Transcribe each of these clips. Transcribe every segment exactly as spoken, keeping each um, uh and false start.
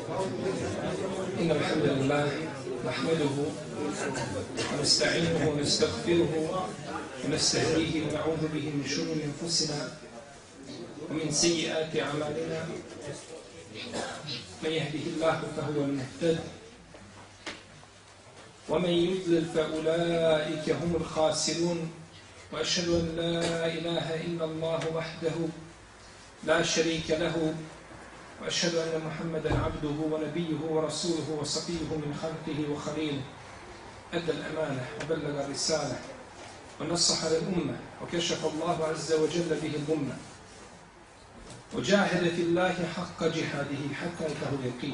إن الحمد لله نحمده ونستعينه ونستغفره ونستهديه ونعوذ به من شرور أنفسنا ومن سيئات أعمالنا. من يهده الله فهو المهتد ومن يضلل فأولئك هم الخاسرون. وأشهد أن لا إله إلا الله وحده لا شريك له وأشهد أن محمدا عبده ونبيه ورسوله وصفيه من خلقه وخليله. أدى الأمانة وبلغ الرسالة ونصح للأمة وكشف الله عز وجل به الغمة وجاهد في الله حق جهاده حتى أتاه اليقين.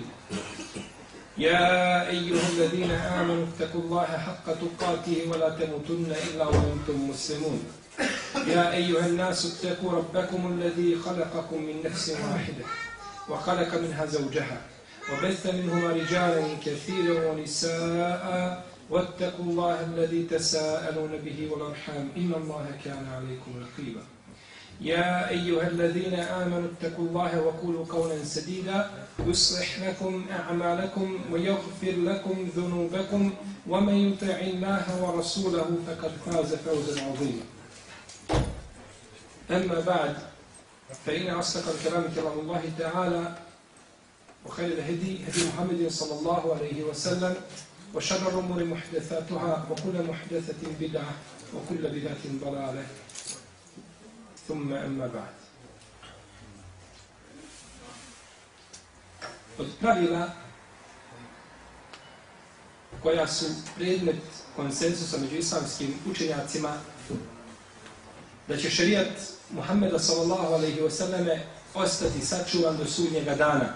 يا أيها الذين آمنوا اتقوا الله حق تقاته ولا تموتن إلا وأنتم مسلمون. يا أيها الناس اتقوا ربكم الذي خلقكم من نفس واحدة وخلق منها زوجها وبث منهما رجالا كثيرا ونساء واتقوا الله الذي تساءلون به والأرحام إن الله كان عليكم رقيبا. يا أيها الذين آمنوا اتقوا الله وقولوا قولا سديدا يصلح لكم أعمالكم ويغفر لكم ذنوبكم ومن يطع الله ورسوله فقد فاز فوزا عظيما. أما بعد فإن أصدق الكلام كلام الله تعالى وخير الهدي هدي محمد صلى الله عليه وسلم وشر الأمور محدثاتها وكل محدثة بدعة وكل بدعة ضلالة ثم أما بعد. Od pravila koja su predmet konsensusa među islamskim učenjacima da će šerijat Muhammeda sallallahu alejhi ve selleme ostati sačuvan do sudnjega dana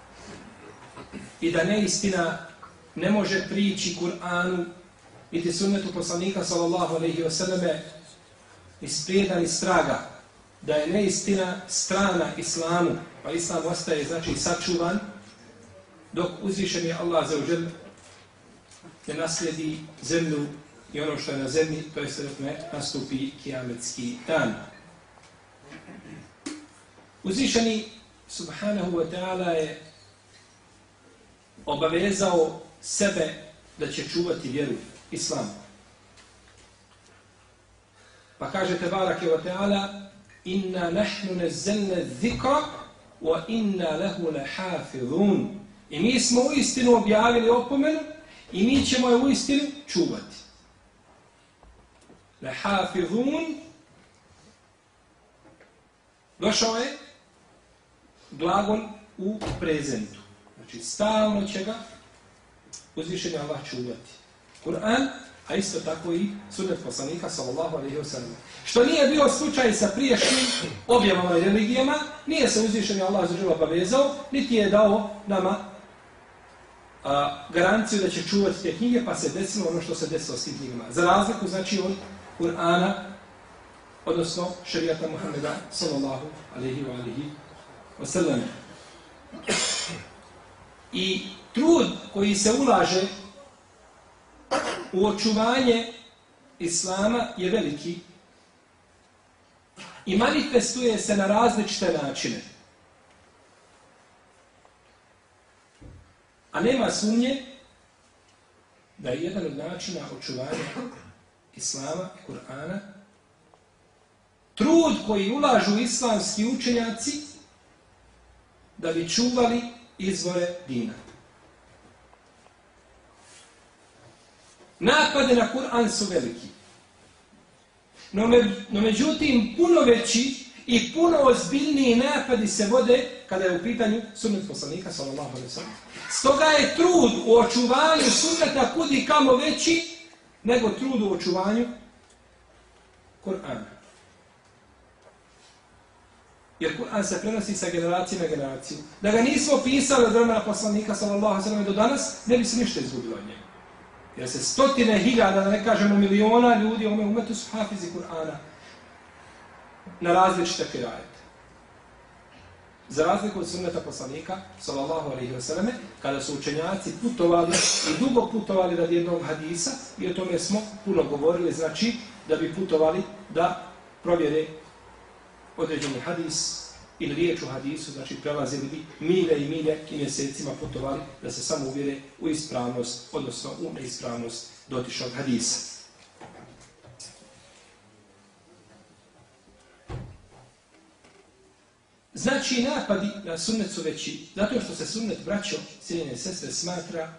i da neistina ne može prići Kur'anu niti sunnetu poslanika sallallahu alejhi ve selleme iz prijeda ni straga, da je neistina strana islamu, pa islam ostaje znači sačuvan dok uzvišeni Allah azza wa dželle ne naslijedi zemlju i ono što je na zemlji, to je dok ne nastupi kijametski dan. Uzvišeni subhanahu wa ta'ala je obavezao sebe da će čuvati vjeru, islam. Pa kaže tebarake wa ta'ala inna nahnu nazzalna dhikra wa inna lahu lahafizun. I mi smo uistinu objavili opomenu i mi ćemo je uistinu čuvati. Lahafizun došao je glagon u prezentu. Znači stalno će ga uzvišeni Allah čuvati. Kur'an, a isto tako i sunnet poslanika sallallahu alejhi ve sellem. Što nije bio slučaj sa prijašnjim objavama i religijama, nije se uzvišeni Allah azza wa dželle obavezao, niti je dao nama a, garanciju da će čuvati te knjige, pa se desilo ono što se desilo s tim knjigama. Za razliku, znači, od Kur'ana, odnosno šerijata Muhammeda sallallahu alejhi ve sellem. I trud koji se ulaže u očuvanje islama je veliki i manifestuje se na različite načine. A nema sumnje da je jedan od načina očuvanja islama i Kur'ana trud koji ulažu islamski učenjaci da bi čuvali izvore dina. Napade na Kur'an su veliki. No, me, no međutim, puno veći i puno ozbiljniji napadi se vode kada je u pitanju sunnet poslanika sallallahu alejhi ve sellem. Stoga je trud u očuvanju sunneta kudi kamo veći nego trud u očuvanju Kur'ana. Jer Kur'an se prenosi sa generacije na generaciju. Da ga nismo pisali od vremena poslanika sallallahu alejhi ve sellem do danas, ne bi se ništa izgubilo od njega. Jer se stotine hiljada, da ne kažemo miliona ljudi u ome umetu su hafizi Kur'ana na različite kirajete. Za razliku od sunneta poslanika, sallallahu alejhi ve selleme, kada su učenjaci putovali i dugo putovali radi jednog hadisa, i o tome smo puno govorili, znači da bi putovali da provjere određeni hadis ili riječ u hadisu, znači prelazili bi milje i milje i mjesecima putovali da se samo uvjere u ispravnost, odnosno u neispravnost dotičnog hadisa. Znači, napadi na sunnet su veći, zato što se sunnet, braćo, cijenjene sestre, smatra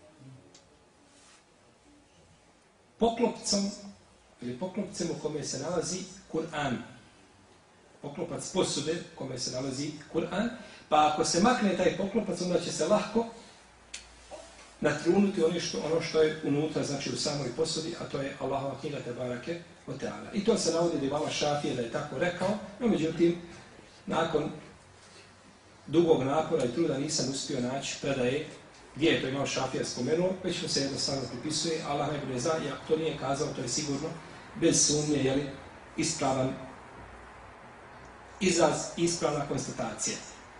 poklopcom ili poklopcem u kome se nalazi Kur'an. Poklopac posude u kome se nalazi Kur'an, pa ako se makne taj poklopac, onda će se lahko natrunuti ono što, ono što je unutra, znači u samoj posudi, a to je Allahova knjiga Tebarake o Teala. I to se navodi da imala Šafije da je tako rekao, no međutim, nakon dugog napora i truda nisam uspio naći predaje gdje je to imao Šafija spomenuo, već mu se jednostavno pripisuje, Allah najbolje zna, i ako to nije kazao, to je sigurno bez sumnje, jeli, ispravan izraz, ispravna konstatacija.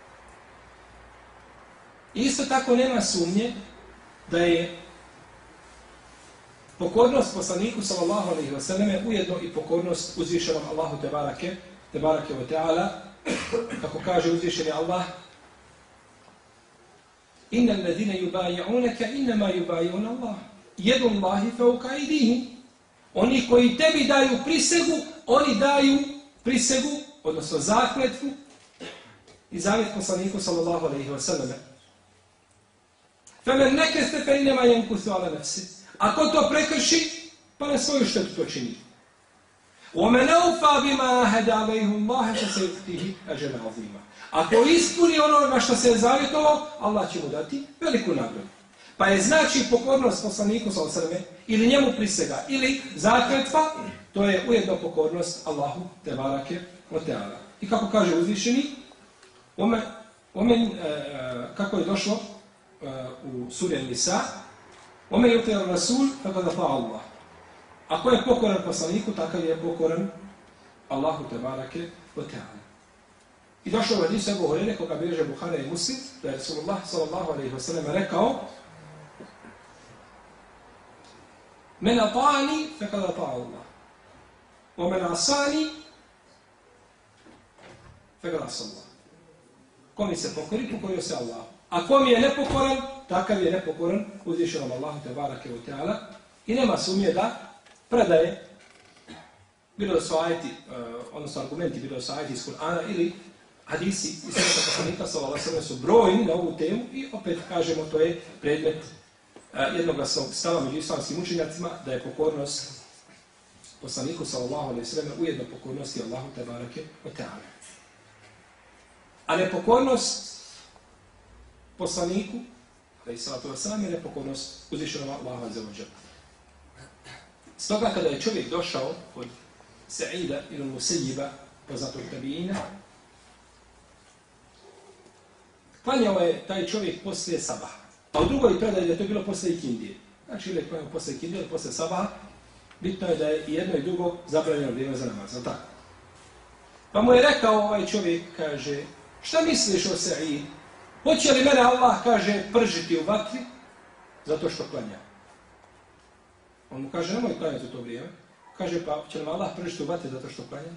Isto tako nema sumnje da je pokornost poslaniku sallallahu alejhi ve selleme ujedno i pokornost uzvišenom Allahu tebarake, tebarake ve taala, kako kaže uzvišeni Allah: Inna alladhina yubayi'unaka inma yubayi'una Allah. Yadu Allahi fawqa aydihim. Oni koji tebi daju prisegu, oni daju prisegu, odnosno zakletvu i zavjet poslaniku sallallahu alejhi ve selleme. Faman nakasta fa inma yankusu ala nafsi. Ako to prekrši, pa na svoju štetu to čini. وَمَنْ أَوْفَى بِمَا أَهَدَ عَلَيْهُ اللَّهَ فَسَيُؤْتِيهِ أَجْرًا عَظِيمًا. Ako ispuni ono na što se je zavjetovao, Allah će mu dati veliku nagradu. Pa je znači pokornost poslaniku sallallahu alejhi ve selleme ili njemu prisega ili zakletva, to je ujedno pokornost Allahu tebarake ve taala. I kako kaže uzvišeni, omen, omen, e, kako je došlo e, u suri Nisa, omen yuti ar-rasul faqad ata'a Allah. Ako je pokoran poslaniku, takav je pokoran Allahu tebarake ve taala. I došlo u hadisu Ebu Hurajre, koga bilježe Buhari i Muslim, da je Rasulullah sallallahu alejhi ve sellem rekao: Men ata'ani faqad ata'a Allah. Wa men asani faqad asa Allah. Ko mi se pokori, pokorio se Allah. A ko mi je nepokoran, takav je nepokoran uzvišenom Allahu tebarake ve taala. I nema sumnje da predaje, bilo da su ajeti, odnosno argumenti, bilo da su ajeti iz Kur'ana ili hadisi iz suneta poslanika sallallahu alejhi ve sellem su brojni na ovu temu i opet kažemo to je predmet jednoglasnog stava među islamskim učenjacima da je pokornost poslaniku sallallahu alejhi ve sellem ujedno pokornosti Allahu tebarake ve taala. A nepokornost poslaniku alejhi salatu vesselam je nepokornost uzvišenom Allahu azza wa jalla. Stoga kada je čovjek došao od Sa'ida ili Musejjiba, poznatog tabiina, klanjao je taj čovjek poslije sabaha. A u drugoj predaji da je to bilo poslije ikindije. Znači ili je klanjao poslije ikindije ili poslije sabaha, bitno je da je i jedno i drugo zabranjeno vrijeme za namaz. Tako. Pa mu je rekao ovaj čovjek, kaže, šta misliš o Sa'id? Hoće li mene Allah, kaže, pržiti u vatri zato što klanja? On mu kaže, nemoj klanjati u to vrijeme. Kaže, pa će nam Allah pržiti u vatri zato što klanja?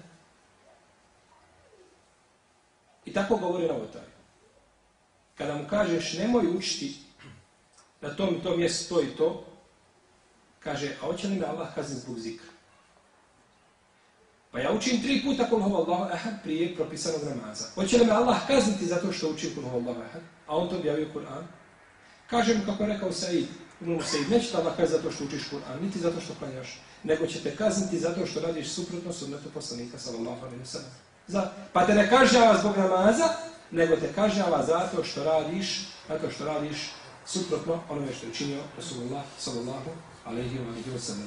I tako govori novotar. Kada mu kažeš, nemoj učiti na tom i tom mjestu to i to, kaže, a hoće li me Allah kazniti zbog zikra? Pa ja učim tri puta kul huvallahu ahad prije propisanog namaza. Hoće li me Allah kazniti zato što učim kul huvallahu ahad? A on to objavio Kur'an. Kaže mu kako je rekao Sa'id, no Sa'id, neće Allah kazniti zato što učiš Kur'an, niti zato što klanjaš, nego će te kazniti zato što radiš suprotno sunnetu poslanika sallallahu alejhi ve sellem. Pa te ne kažnjava zbog namaza, nego te kažnjava zato što radiš, zato što radiš suprotno onome što je učinio Rasulullah sallallahu alejhi ve sellem.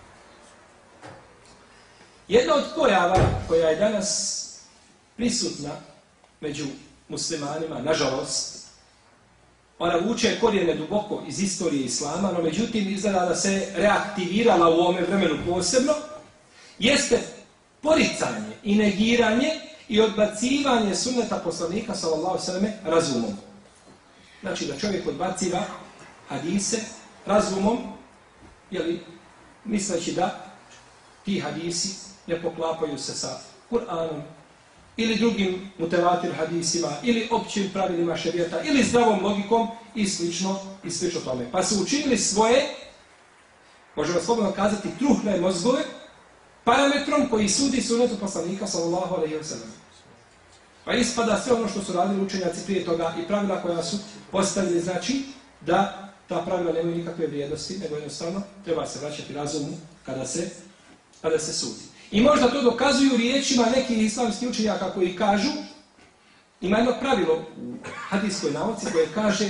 Jedna od pojava koja je danas prisutna među muslimanima, nažalost, ona vuče korijene duboko iz istorije Islama, no međutim izgleda da se reaktivirala u ovome vremenu posebno, jeste poricanje i negiranje i odbacivanje sunneta poslanika sallallahu alejhi ve selleme razumom. Znači da čovjek odbaciva hadise razumom, jeli, misleći da ti hadisi ne poklapaju se sa Kur'anom ili drugim mutevatir hadisima, ili općim pravilima šerijata, ili zdravom logikom i slično, i slično tome. Pa su učinili svoje, možemo slobodno kazati, truhne mozgove, parametrom koji sudi sunnetu poslanika sallallahu alejhi ve sellem. Pa ispada sve ono što su radili učenjaci prije toga i pravila koja su postavili, znači da ta pravila nemaju nikakve vrijednosti, nego jednostavno treba se vraćati razumu kada se, kada se sudi. I možda to dokazuju riječima nekih islamskih učenjaka koji kažu, ima jedno pravilo u hadijskoj nauci koje kaže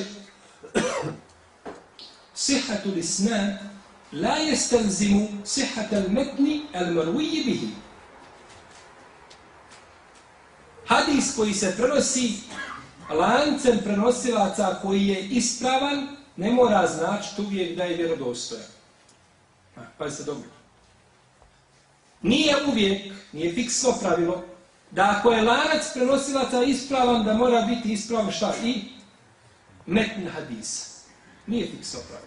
sihhatul isnad la yastalzimu sihhatal matni al-marwi bihi. Hadis koji se prenosi lancem prenosilaca koji je ispravan, ne mora značiti uvijek da je vjerodostojan. Pazite dobro. Nije uvijek, nije fiksno pravilo, da ako je lanac prenosilaca ispravan, da mora biti ispravan šta? I metn hadisa. Nije fiksno pravilo.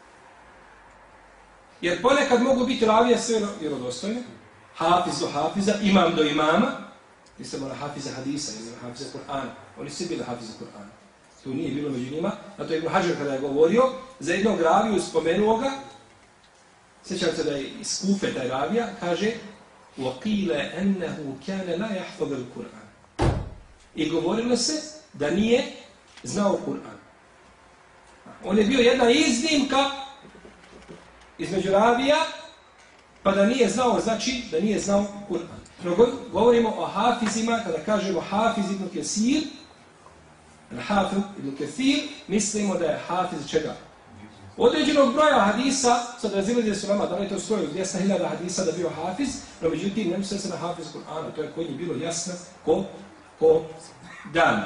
Jer ponekad mogu biti ravije sve vjerodostojne, hafiz do hafiza, imam do imama, nisam mora hafiza hadisa, ili hafiza Kur'ana. Oni svi bili hafiza Kur'ana. Tu nije bilo među njima. Zato Ibn Hajar kada je govorio, za jednog raviju spomenuo ga, sjećam se da je iz Kufe taj ravija, kaže وَقِيلَ أَنَّهُ كَانَ لَا يَحْفَظَ الْقُرْآنِ. I govorilo se da nije znao Kur'an. On je bio jedna iznimka između ravija, pa da nije znao, znači da nije znao Kur'an. No, govorimo o hafizima, kada kažemo hafiz ibn Kesir, hafiz ibn Kesir, mislimo da je hafiz čega? Određenog broja hadisa, sad razilaze su nama, da li je to stoji dvjesto hiljada hadisa da bio hafiz, no međutim ne misle se na hafiz Kur'ana, to je kod njih bilo jasno ko, ko dan.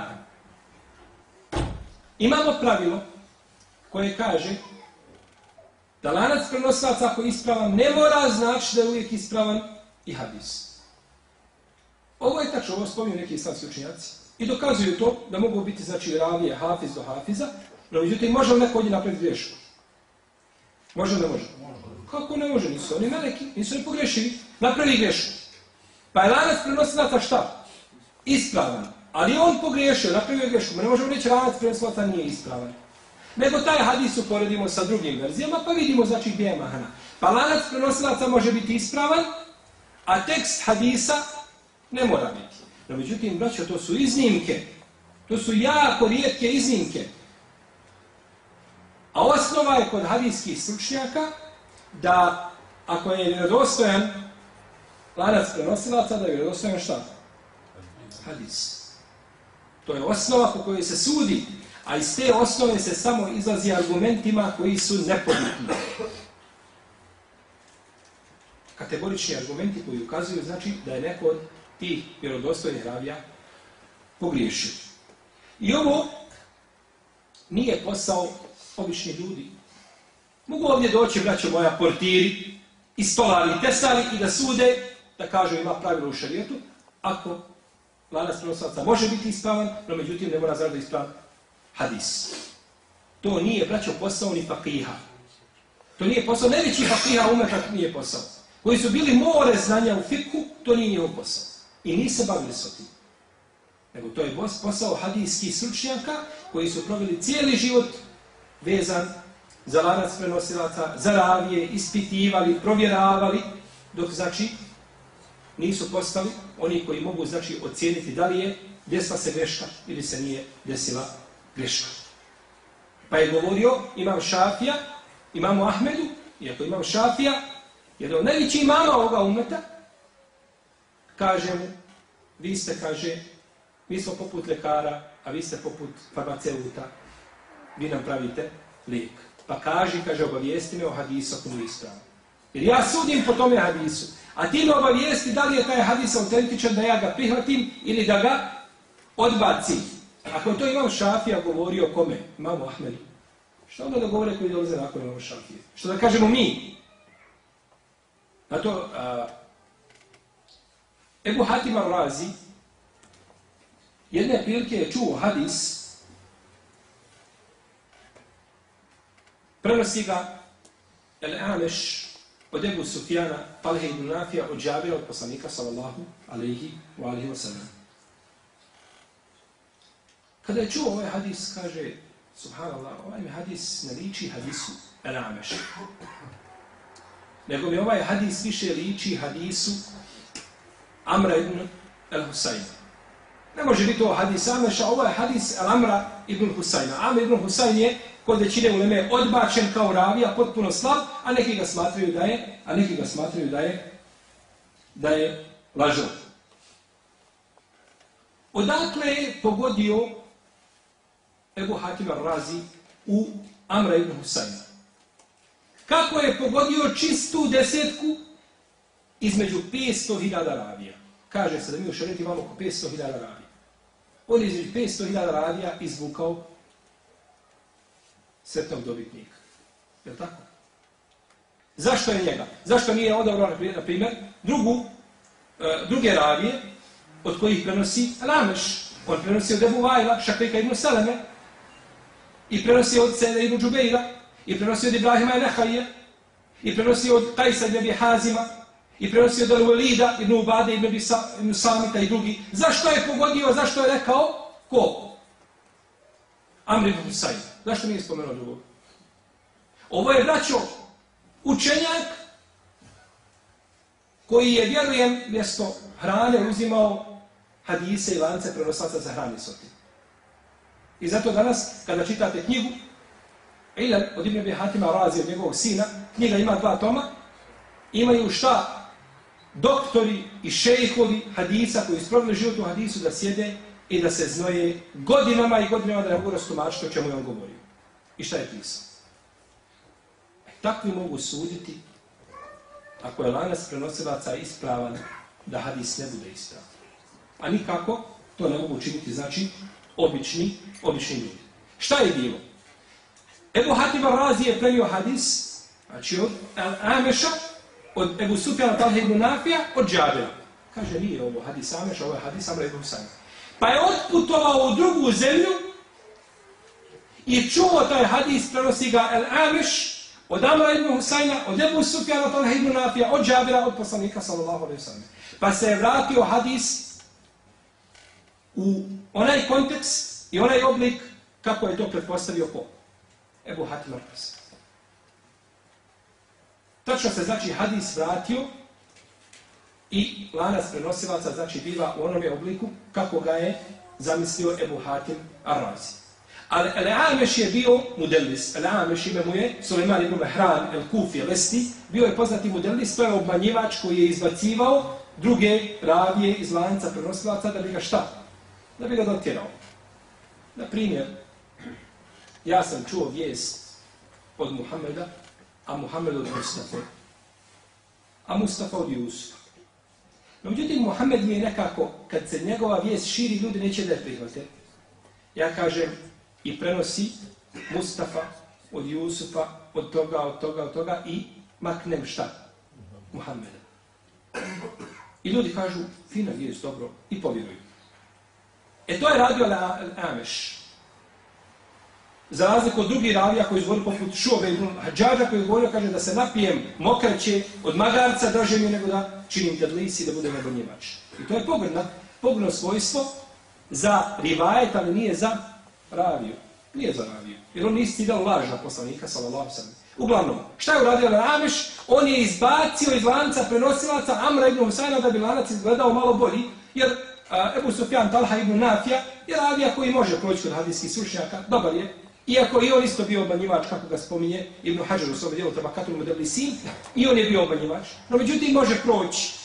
Imamo pravilo koje kaže da lanac prenosilaca ako je ispravan, ne mora znači da je uvijek ispravan i hadis. Ovo je tačno, ovo spominju neki islamski učenjaci. I dokazuju to da mogu biti, znači, ravije, hafiz do hafiza, no međutim, može li neko od njih napraviti grešku? Može li ne može? Kako ne može? Nisu oni meleki, nisu oni pogrešivi. Napravi grešku. Pa je lanac prenosilaca šta? Ispravan. Ali on pogriješio, napravio grešku. Ma ne možemo reći lanac prenosilaca nije ispravan. Nego taj hadis uporedimo sa drugim verzijama, pa vidimo, znači, gdje je mahana. Pa lanac prenosilaca može biti ispravan, a tekst hadisa ne mora biti. No, međutim, braćo, to su iznimke. To su jako rijetke iznimke. A osnova je kod hadijskih stručnjaka da ako je vjerodostojan lanac prenosilaca, da je vjerodostojan šta? Hadis. To je osnova po kojoj se sudi, a iz te osnove se samo izlazi argumentima koji su nepobitni. Kategorični argumenti koji ukazuju, znači, da je neko od tih vjerodostojnih ravija pogriješio. I ovo nije posao običnih ljudi. Mogu ovdje doći, braćo moja, portiri, i stolari, i tesari, i da sude, da kažu ima pravilo u šarijetu, ako lanac prenosilaca može biti ispravan, no međutim ne mora zaradi ispravan hadis. To nije, braćo, posao ni fakiha. To nije posao, najveći fakiha umeta nije posao. Koji su bili more znanja u fiku, to nije njihov posao. I nise bavili se o tim. Nego to je posao hadijskih stručnjaka koji su proveli cijeli život vezan za lanac prenosilaca, za ravije, ispitivali, provjeravali, dok, znači, nisu postali oni koji mogu, znači, ocijeniti da li je desila se greška ili se nije desila greška. Pa je govorio imam Šafija, imamu Ahmedu, iako imam Šafija, jer od najveći imama ovoga umeta, kaže mu, vi ste, kaže, mi smo poput lekara, a vi ste poput farmaceuta, vi nam pravite lijek. Pa kaži, kaže, obavijesti me o hadisu ako nije ispravan. Jer ja sudim po tome hadisu, a ti me obavijesti da li je taj hadis autentičan, da ja ga prihvatim ili da ga odbacim. Ako je to imam Šafija govorio kome? Imamu Ahmedu. Što onda da govore koji dolaze nakon imamo Šafije? Što da kažemo mi? Zato, a, Ebu Hatim al-Razi jedne prilike je čuo hadis, prenosi ga El-Ameš od Ebu Sufjana, Talhe ibn Nafija, od Džabira, od poslanika, sallallahu alaihi wa alihi wa sallam. Kada je čuo ovaj hadis, kaže, subhanallah, ovaj mi hadis ne liči hadisu El-Ameša. Nego mi ovaj hadis više liči hadisu Amra ibn el-Husajna. Ne može biti ovo hadis Ameša, ovo je hadis Al-Amra ibn Husajna. Amr ibn Husajn je kod većine uleme odbačen kao ravija, potpuno slab, a neki ga smatraju da je, a neki ga smatraju da je, da je lažov. Odakle je pogodio Ebu Hatim ar-Razi u Amra ibn Husajna? Kako je pogodio čistu desetku između petsto hiljada ravija? Kaže se da mi u šarijatu imamo oko petsto hiljada ravija. On je između petsto hiljada ravija izvukao sretnog dobitnika. Je li tako? Zašto je njega? Zašto nije odabrao, na primjer, drugu, e, druge ravije od kojih prenosi Al-Ameš? On prenosi od Ebu Vajla, Šakrika ibn Saleme, i prenosi od Sejda ibn Džubeira, i prenosi od Ibrahima i Nehajje, i prenosi od Kajsa ibn Abi Hazima, i prenosi od Al-Walida ibn Ubade ibn, ibn Samita i drugi. Zašto je pogodio, zašto je rekao? Ko? Amr ibn Husajn. Zašto nije spomenuo drugog? Ovo je, braćo, učenjak koji je, vjerujem, mjesto hrane uzimao hadise i lance prenosaca za hrani soti. I zato danas, kada čitate knjigu, Ilal od Ibn Abi Hatima Razi od njegovog sina, knjiga ima dva toma, imaju šta? Doktori i šejhovi hadisa koji isprovili život u hadisu da sjede i da se znoje godinama i godinama da ne mogu rastumačiti o čemu je on govorio. I šta je pisao? E, takvi mogu suditi ako je lanac prenosilaca ispravan da hadis ne bude ispravan. A nikako to ne mogu učiniti, znači, obični, obični ljudi. Šta je bilo? Ebu Hatim ar-Razi je prenio hadis, znači od Ameša, od Ebu Sufjana Talha ibn Nafija, od Džabira. Kaže, nije ovo hadis Ameša, ovo je hadis Amra ibn Husajna. Pa je otputovao u drugu zemlju i čuo taj hadis, prenosi ga Al-Ameš, od Amra ibn Husajna, od Ebu Sufjana Talha ibn Nafija, od Džabira, od poslanika sallallahu alejhi ve sellem. Pa se je vratio hadis u onaj kontekst i onaj oblik kako je to pretpostavio ko? Ebu Hatim ar-Razi. Tačno se, znači, hadis vratio i lanac prenosilaca, znači, biva u onome obliku kako ga je zamislio Ebu Hatim ar-Razi. Ali Al-Ameš je bio mudellis. Al-Ameš ime mu je Suleiman ibn Mehran el-Kufi el-Esti, bio je poznati mudellis, to je obmanjivač koji je izbacivao druge ravije iz lanca prenosilaca da bi ga šta? Da bi ga dotjerao. Na primjer, ja sam čuo vijest od Muhammeda, a Muhammed od Mustafa, a Mustafa od Jusufa. No, međutim, Muhammed mi je nekako, kad se njegova vijest širi, ljudi neće da je prihvate. Ja kažem, i prenosi Mustafa od Jusufa, od toga, od toga, od toga, i maknem šta? Muhammeda. I ljudi kažu, fina vijest, dobro, i povjeruju. E to je radio Al-Ameš. Za razliku od drugih ravija koji izgovorio poput Šuobe ibn Hadžađa koji izgovorio, kaže da se napijem mokraće od magarca, draže mi je nego da činim tadlisi, da budem nebonjivač. I to je pogredno, pogredno svojstvo za rivajet, ali nije za raviju. Nije za raviju. Jer on nije stidao laž na poslanika, sallallahu alejhi ve sellem. Uglavnom, šta je uradio Al-Ameš? On je izbacio iz lanca prenosilaca Amra ibn Husajna da bi lanac izgledao malo bolji, jer a, Ebu Sufjan Talha ibn Nafija je ravija koji može proći kod hadijskih stručnjaka, dobar je. Iako i on isto bio obmanjivač, kako ga spominje Ibn Hajar u svome dijelu Tabakatul Mudellisin, i on je bio obmanjivač. No, međutim, može proći.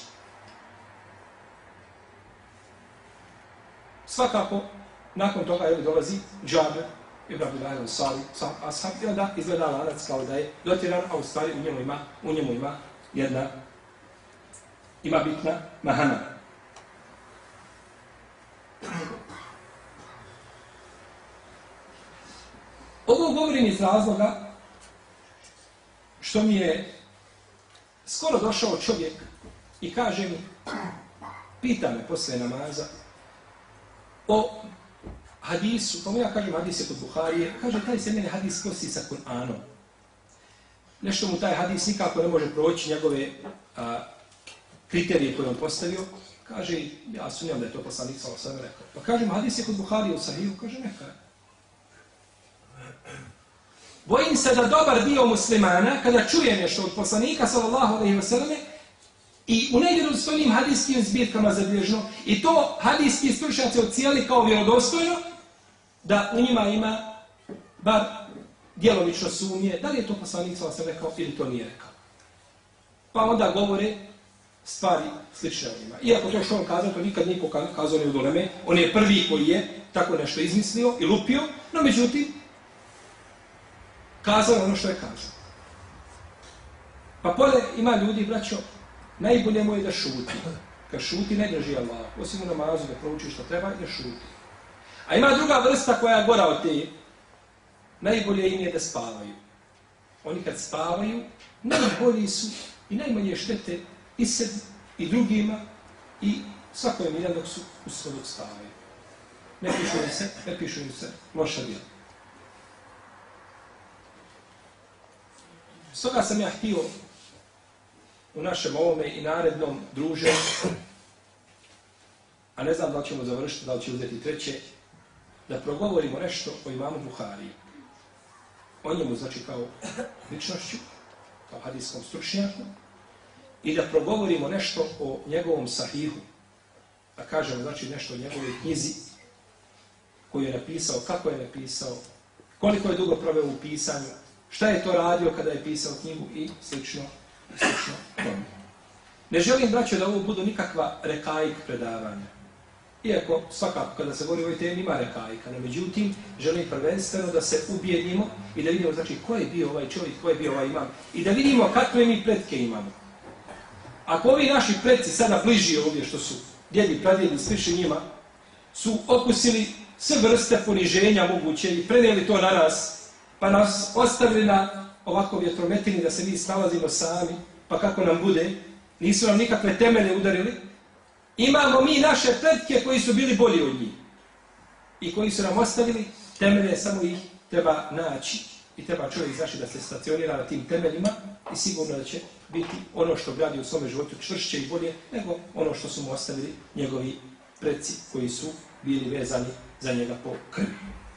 Svakako, nakon toga je dolazi Džabir, Ibn Abdullah al-Sari, ashab, i onda izgleda lanac kao da je dotjeran, a u stvari u njemu ima, u njemu ima jedna, ima bitna mahana. Ovo govorim iz razloga što mi je skoro došao čovjek i kaže mi, pita me posle namaza o hadisu, pa mu ja kažem hadis je kod Buharije, kaže taj se mene hadis kosi sa Kur'anom. Nešto mu taj hadis nikako ne može proći njegove a, kriterije koje on postavio. Kaže, ja sumnjam da je to poslanik sallallahu alejhi ve sellem rekao. Pa kažem, hadis je kod Buharije u Sahihu, kaže, neka je. Bojim se da dobar dio muslimana, kada čuje nešto od poslanika sallallahu alejhi ve selleme, i u nevjerodostojnim hadijskim zbirkama zabilježeno, i to hadijski stručnjaci ocijeli kao vjerodostojno, da u njima ima bar djelomično sumnje, da li je to poslanik sallallahu alejhi ve sellem rekao ili to nije rekao. Pa onda govore stvari slične o njima. Iako to što on kazao, to nikad niko kazao ne od uleme, on je prvi koji je tako nešto izmislio i lupio, no međutim, kazao je ono što je kazao. Pa pored ima ljudi, braćo, najbolje mu je da šuti. Kad šuti, ne drži Allah. Osim u namazu da prouči što treba i da šuti. A ima druga vrsta koja je gora od te. Najbolje im je da spavaju. Oni kad spavaju, najbolji su i najmanje štete i sebi, i drugima, i svako je miljan dok su u svodog spavaju. Ne pišu im se, ne pišu im se loša djela. Stoga sam ja htio u našem ovome i narednom druženju, a ne znam da li ćemo završiti, da li će uzeti treće, da progovorimo nešto o imamu Buhariji. O njemu, znači, kao ličnošću, kao hadijskom stručnjaku, i da progovorimo nešto o njegovom sahihu, da kažemo, znači, nešto o njegovoj knjizi koju je napisao, kako je napisao, koliko je dugo proveo u pisanju, šta je to radio kada je pisao knjigu i slično, i slično tome. Ne želim, braćo, da ovo budu nikakva rekajik predavanja. Iako svakako kada se govori o ovoj temi ima rekajika, no međutim želim prvenstveno da se ubijedimo i da vidimo, znači, ko je bio ovaj čovjek, ko je bio ovaj imam i da vidimo kakve mi pretke imamo. Ako ovi naši pretci sada bliži ovdje što su djedi, pradjedi, sliši njima, su okusili sve vrste poniženja moguće i prenijeli to na nas, pa nas ostavili na ovako vjetrometini da se mi snalazimo sami, pa kako nam bude, nisu nam nikakve temelje udarili, imamo mi naše pretke koji su bili bolji od njih i koji su nam ostavili temelje, samo ih treba naći i treba čovjek znači da se stacionira na tim temeljima i sigurno da će biti ono što gradi u svome životu čvršće i bolje nego ono što su mu ostavili njegovi preci koji su bili vezani za njega po krvi.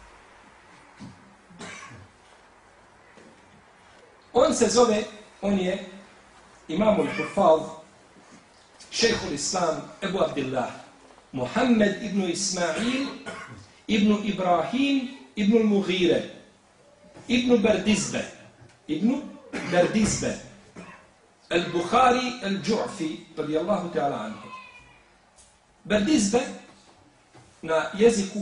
On se zove, on je imamul Hufaz, šejhul Islam Ebu Abdillah, Muhammed ibn Ismail ibn Ibrahim ibn Mughire, ibn Berdizbe, ibn Berdizbe, al-Bukhari al-Ju'fi, radijallahu ta'ala anhu. Berdizbe na jeziku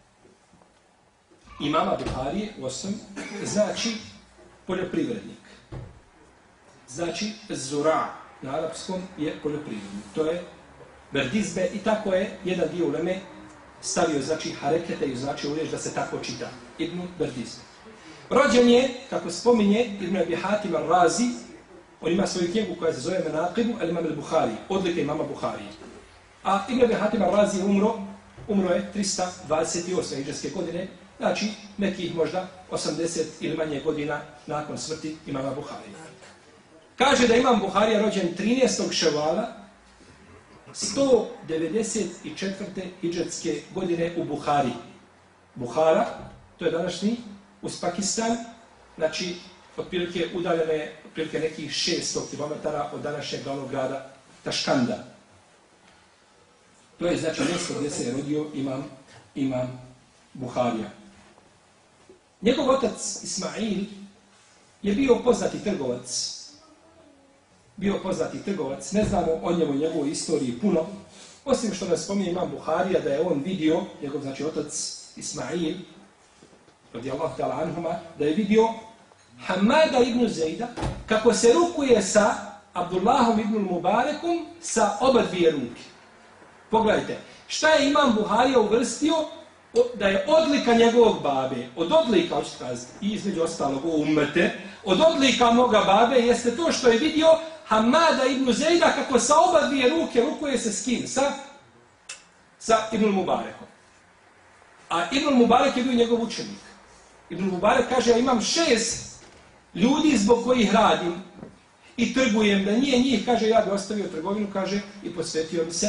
imama Bukharije, u osnovi, znači poljoprivrednik. Znači zura na arapskom je poljoprivrednik. To je Berdizbe i tako je jedan dio uleme stavio znači harekete i znači u riječ da se tako čita. Ibn Berdizbe. Rođen je, kako spominje Ibn Abi Hatim al-Razi, on ima svoju knjigu koja se zove Menaqibu al-Imam al-Bukhari, odlike imama Bukharije. A Ibn Abi Hatim al-Razi je umro, umro je trista dvadeset osme hidžretske godine, znači nekih možda osamdeset ili manje godina nakon smrti imama Bukharije. Kaže da imam Bukharija rođen trinaestog ševala sto devedeset četvrte hidžretske godine u Buhari. Buhara, to je današnji uz Pakistan, znači otprilike udaljene otprilike nekih šesto kilometara od današnjeg glavnog grada Taškanda. To je znači mjesto gdje se je rodio imam, imam Bukharija. Njegov otac Ismail je bio poznati trgovac. Bio poznati trgovac, ne znamo o njemu i njegovoj istoriji puno, osim što nas spominje imam Bukharija da je on vidio, njegov znači otac Ismail, radijallahu ta'ala anhuma, da je vidio Hamada ibn Zejda kako se rukuje sa Abdullahom ibn Mubarekom sa oba dvije ruke. Pogledajte, šta je imam Bukharija uvrstio da je odlika njegovog babe, od odlika, hoćete kazati, i između ostalog u ummete, od odlika moga babe jeste to što je vidio Hamada ibn Zejda kako sa oba dvije ruke rukuje se s kim? Sa, sa Ibn Mubarekom. A Ibn Mubarek je bio njegov učenik. Ibn Mubarek kaže, ja imam šest ljudi zbog kojih radim i trgujem, da nije njih, kaže, ja bi ostavio trgovinu, kaže, i posvetio bi se,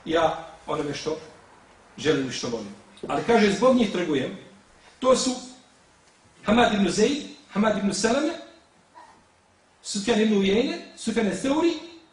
ja onome što želim i što volim. Ali kaže, zbog njih trgujem. To su Hamad ibn Zaid, Hamad ibn Salame, Sufjan ibn Ujejne, Sufjan Theuri,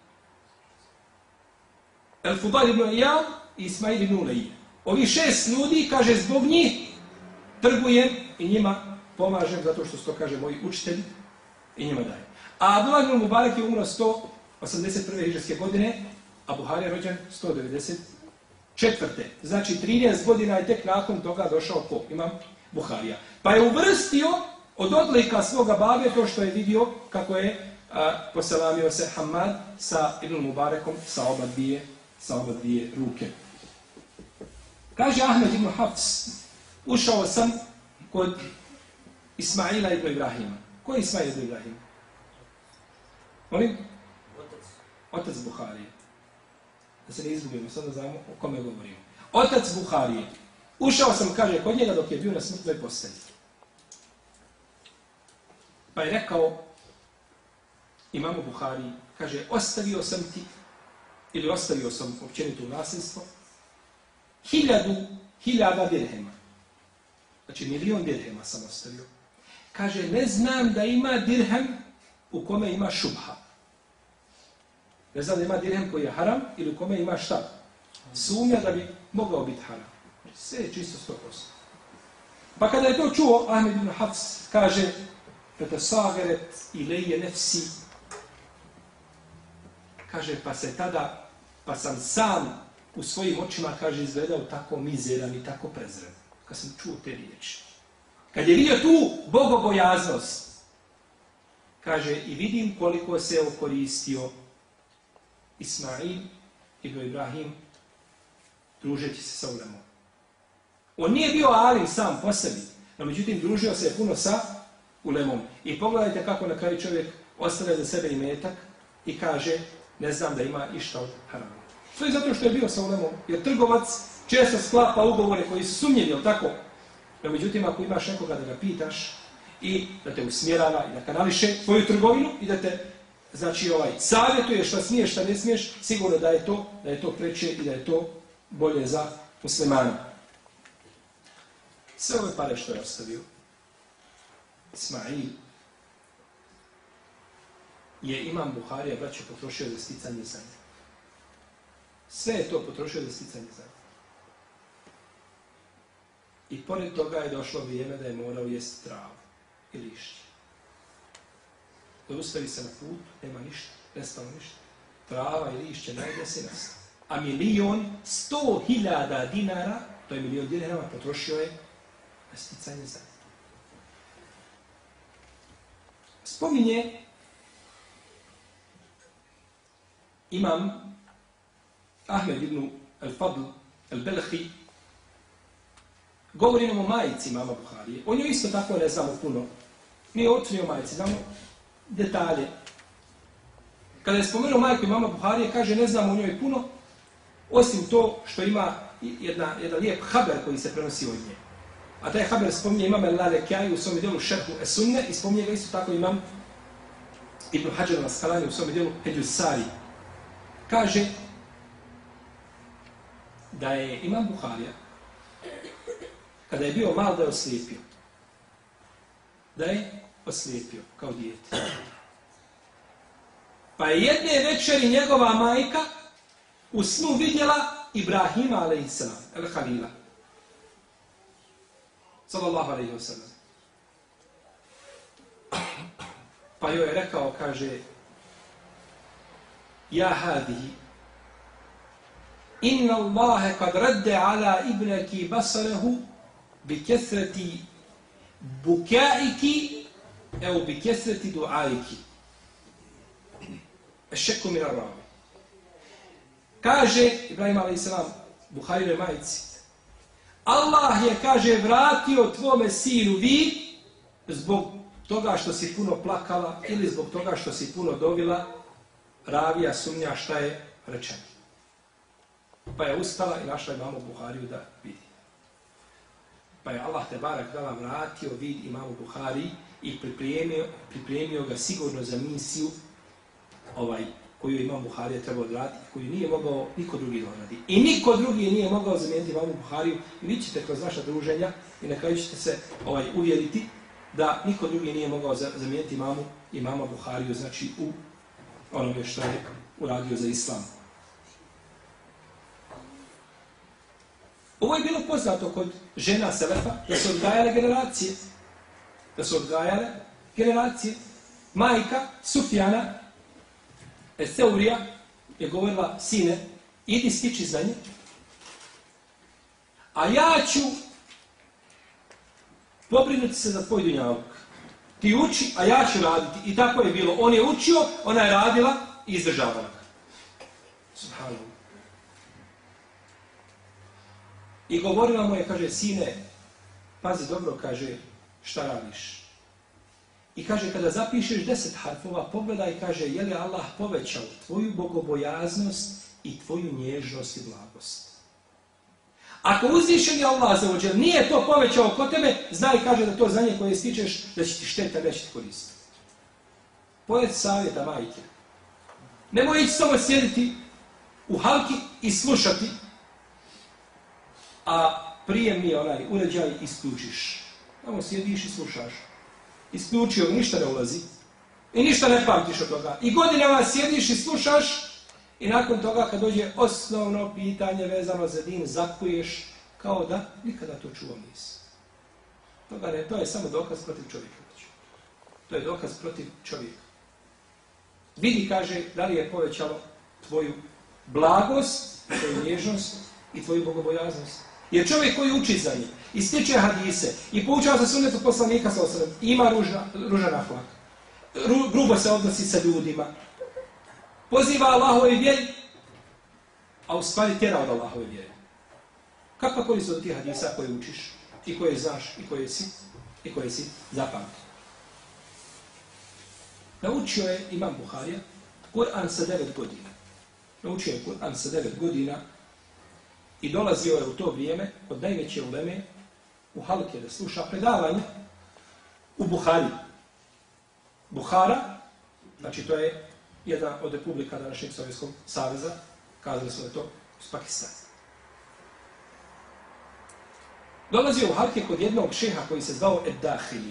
El-Fudal ibn Iyad i Ismail ibn Ulejne. Ovi šest ljudi, kaže, zbog njih trgujem i njima pomažem, zato što su to, kaže, moji učitelji i njima dajem. A Abdullah ibn Mubarak je umro sto osamdeset prve hidžrske godine, a Buharija rođen sto devedeset četvrte. Znači, trinaest godina je tek nakon toga došao ko? Imam Buharija. Pa je uvrstio od odlika svoga babe to što je vidio kako je a, poselamio se Hamad sa Ibn Mubarakom sa oba dvije, sa oba dvije ruke. Kaže Ahmed ibn Hafs, ušao sam kod Ismaila ibn Ibrahima. Ko je Ismail ibn Ibrahim? Molim? Otac. Otac Buharije. Da se ne izgubimo, sad da znamo o kome govorimo. Otac Buharije. Ušao sam, kaže, kod njega dok je bio na smrtnoj postelji. Pa je rekao imamu Buhariji, kaže, ostavio sam ti, ili ostavio sam općenito u nasljedstvo, hiljadu, hiljada dirhema. Znači, milion dirhema sam ostavio. Kaže, ne znam da ima dirhem u kome ima šubha. Ne znam da ima dirhem koji je haram ili u kome ima šta? Sumnja da bi mogao biti haram. Sve je čisto sto posto. Pa kada je to čuo, Ahmed ibn Hafs kaže, Fete sageret ileje nefsi, kaže, pa se tada, pa sam sam u svojim očima, kaže, izgledao tako mizeran i tako prezren. Kad sam čuo te riječi. Kad je vidio tu bogobojaznost, kaže, i vidim koliko se okoristio Ismail ibn Ibrahim družeći se sa ulemom. On nije bio alim sam po sebi, no međutim družio se puno sa ulemom. I pogledajte kako na kraju čovjek ostavlja za sebe imetak i kaže, ne znam da ima išta od harama. To je zato što je bio sa ulemom, jer trgovac često sklapa ugovore koji su sumnjivi, jel tako? No međutim, ako imaš nekoga da ga pitaš i da te usmjerava i da kanališe tvoju trgovinu i da te, znači, ovaj, savjetuje šta smiješ, šta ne smiješ, sigurno da je to, da je to preče i da je to bolje za muslimana. Sve ove pare što je ostavio Ismail je imam Buharija, braćo, potrošio za sticanje znanja. Sve je to potrošio za sticanje znanja. I pored toga je došlo vrijeme da je morao jesti travu i lišće. Da ustavi se na put, nema ništa, nestalo ništa. Trava i lišće najde se nastalo. A milion sto hiljada dinara, to je milion dinara, potrošio je na sticanje znanja. Spominje imam Ahmed ibn al-Fadl al-Belhi, govori nam o majici mama Buharije. O njoj isto tako ne znamo puno. Nije o ocu, ni o majici, znamo detalje. Kada je spomenuo majku i mama Buharije, kaže ne znamo o njoj puno, osim to što ima jedna, jedan lijep haber koji se prenosi od nje. A taj haber spominje imam al-Lalekjaj u svom dijelu Šerhu es-Sunne i spominje ga isto tako imam Ibn Hajar al-Asqalani u svom dijelu Hedjus Sari. Kaže da je imam Buharija kada je bio mal da je oslijepio. Da je oslijepio kao dijete. Pa je jedne večeri njegova majka u snu vidjela Ibrahima alejhisselam, el-Halila. Sallallahu alejhi ve sellem. Pa joj je rekao, kaže, ja hadihi, inna Allahe kad radde ala ibnaki basarahu bi kesreti bukaiki evo bi kesreti duaiki. Ešeku min arravi. Kaže Ibrahim alejhisselam Buharine majici, Allah je, kaže, vratio tvome sinu vid zbog toga što si puno plakala ili zbog toga što si puno dovila, ravija sumnja šta je rečeno. Pa je ustala i našla imamu Buhariju da vidi. Pa je Allah te barak dala vratio vid imamu Buhari i pripremio, pripremio ga sigurno za misiju ovaj, koju Imam Buharija trebao odraditi, koju nije mogao niko drugi da odradi. I niko drugi nije mogao zamijeniti Imamu Buhariju. I vi ćete kroz vaša druženja i na kraju ćete se ovaj, uvjeriti da niko drugi nije mogao zamijeniti imamu, imama Buhariju, znači u onome što je uradio za islam. Ovo je bilo poznato kod žena Selefa, da su odgajale generacije. Da su odgajale generacije. Majka Sufjana Eseurija je govorila, sine, idi stiči znanje, a ja ću pobrinuti se za tvoj dunjaluk. Ti uči, a ja ću raditi. I tako je bilo. On je učio, ona je radila i izdržavala ga. Subhanallah. I govorila mu je, kaže, sine, pazi dobro, kaže, šta radiš? I kaže, kada zapišeš deset harfova, pogledaj, kaže, je li Allah povećao tvoju bogobojaznost i tvoju nježnost i blagost? Ako uzvišeni Allah za ođel nije to povećao kod tebe, znaj, kaže, da to znanje koje stičeš, da će ti šteta, neće ti koristiti. Pojed savjeta majke. Nemoj ići samo sjediti u halki i slušati, a prijemni onaj uređaj isključiš. Samo sjediš i slušaš. Isključio, ništa ne ulazi. I ništa ne pamtiš od toga. I godinama sjediš i slušaš i nakon toga kad dođe osnovno pitanje vezano za din, zakuješ kao da nikada to čuo nisi. Toga ne, to je samo dokaz protiv čovjeka. To je dokaz protiv čovjeka. Vidi, kaže, da li je povećalo tvoju blagost, tvoju nježnost i tvoju bogobojaznost. Jer čovjek koji uči za njih, i stiče hadise, i poučava se sunnetu poslanika sa osram, ima ružna, ružan ahlak, Ru, grubo se odnosi sa ljudima, poziva Allahove vjeri, a u stvari tjera od Allahove vjeri. Kakva korist od tih hadisa koje učiš, i koje znaš, i koje si, i koje si zapamtio? Naučio je Imam Buharija Kur'an sa devet godina. Naučio je Kur'an sa devet godina i dolazio je u to vrijeme od najveće uleme u halke da sluša predavanje u Buhari. Buhara, znači to je jedna od republika današnjeg Sovjetskog saveza, kazali su da to iz Pakistana. Dolazio u halke kod jednog šeha koji se zvao Ed-Dahili.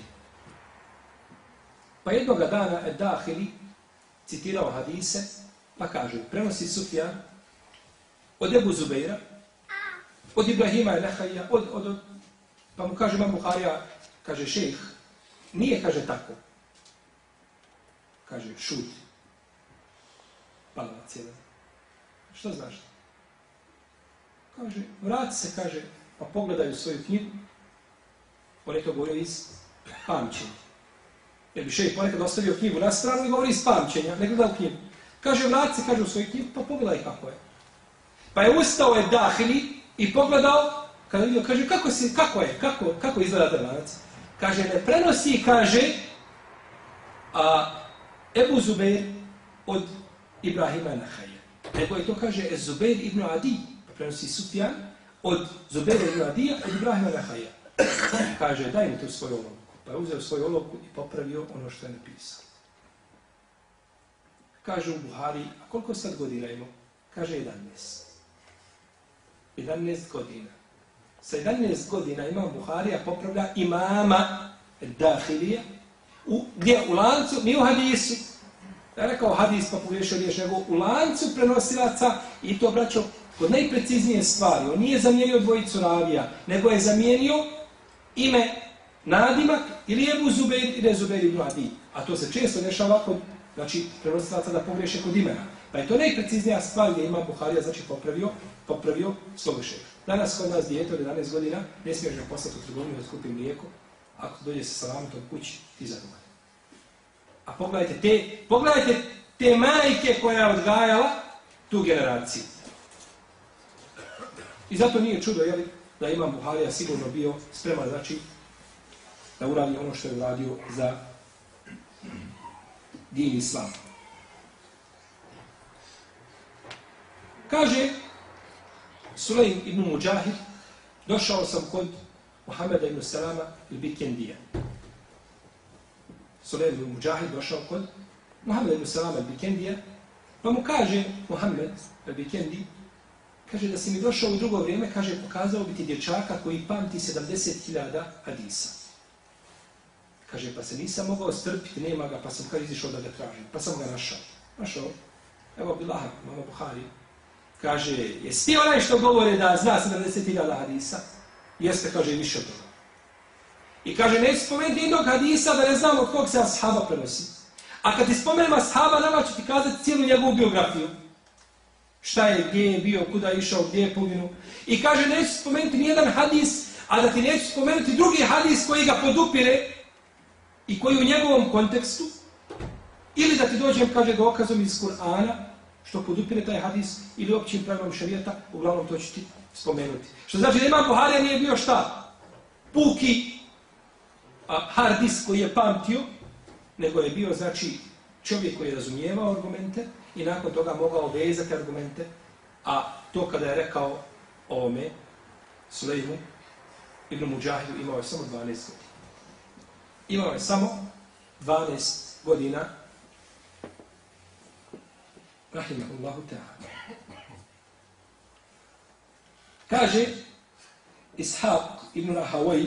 Pa jednoga dana Ed-Dahili citirao hadise, pa kaže, prenosi Sufjan od Ebu Zubeira, od Ibrahima Nehaja, od, od, od, pa mu kaže Imam Buharija, kaže šejh, nije, kaže, tako. Kaže, šuti. Palavac jedan. Što znaš? Kaže, vrati se, kaže, pa pogledaju svoju knjigu. On je to govorio iz pamćenja. Jer bi šejh ponekad ostavio knjigu na stranu i govori iz pamćenja, ne gleda u knjigu. Kaže, vrati se, kaže, u svoju knjigu, pa pogledaj kako je. Pa je ustao je Dahili i pogledao, kada vidio, kaže, kako, si, kako je, kako, kako izgleda taj lanac? Kaže, ne prenosi, kaže, a, Ebu Zubeir od Ibrahima Nehaja. Nego je to, kaže, Zubeir ibn Adi, prenosi Sufjan, od Zubeira ibn Adija, od Ibrahima Nehaja. Kaže, daj mi tu svoju olovku. Pa je uzeo svoju olovku i popravio ono što je napisao. Kaže u Buhari, a koliko sad godina imao? Kaže, jedanaest. jedanaest godina. Sa jedanaest godina Imam Buharija popravlja imama Dahilija, u, gdje u lancu, nije u hadisu, ja rekao hadis pa pogriješio riješ, nego u lancu prenosilaca i to braćo kod najpreciznije stvari. On nije zamijenio dvojicu ravija, nego je zamijenio ime nadimak ili Ebu Zubeir ili Zubeir ibn Adi. A to se često dešava kod, znači, prenosilaca da pogriješe kod imena. Pa je to najpreciznija stvar gdje Imam Buharija, znači, popravio, popravio svog šeha. Danas kod nas dijete od jedanaest godina ne smiješ ga poslati u trgovinu da skupi mlijeko. Ako dođe sa salamitom kući, ti zadovoljan. A pogledajte te, pogledajte te majke koja je odgajala tu generaciju. I zato nije čudo, jeli, da Imam Buharija sigurno bio spreman, znači, da uradi ono što je uradio za din Islam. Kaže Sulejm ibn Muđahid, došao sam kod Muhameda ibn Salama il-Bikendija. Sulejm ibn Muđahid došao kod Muhameda ibn Salama il-Bikendija Pa mu kaže Muhammed, al-Bikendi, kaže da si mi došao u drugo vrijeme, kaže pokazao bi ti dječaka koji pamti sedamdeset hiljada hadisa. Kaže pa se nisam mogao strpiti, nema ga, pa sam kaže izišao da ga tražim. Pa sam ga našao. Našao. Evo Bilaha, mama Buhari. Kaže, jesi ti onaj što govore da zna sedamdeset hiljada hadisa? Jeste, kaže, i više od toga. I kaže, neću spomenuti jednog hadisa da ne znam od kog se ashaba prenosi. A kad ti spomenem ashaba, nama ću ti kazati cijelu njegovu biografiju. Šta je, gdje je bio, kuda je išao, gdje je poginuo. I kaže, neću spomenuti nijedan hadis, a da ti neću spomenuti drugi hadis koji ga podupire i koji u njegovom kontekstu, ili da ti dođem, kaže, dokazom iz Kur'ana, što podupire taj hadis, ili općim pravilom šerijata, uglavnom to ću ti spomenuti. Što znači da Imam Buharija nije bio šta? Puki a, hard disk koji je pamtio, nego je bio, znači, čovjek koji je razumijevao argumente i nakon toga mogao vezati argumente, a to kada je rekao ovome, Sulejmu ibn Muđahidu, imao je samo dvanaest godina. Imao je samo dvanaest godina. Rahimahullahu ta'ala. Kaže Ishaq ibn Rahawaj,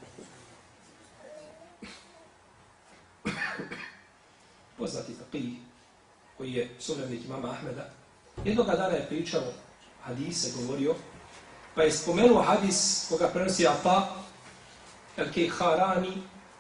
poznati faqih, koji je suvremnik imama Ahmeda, jednog dana je pričao hadise, govorio, pa je spomenuo hadis koga prenosi Ata el-Kejharani,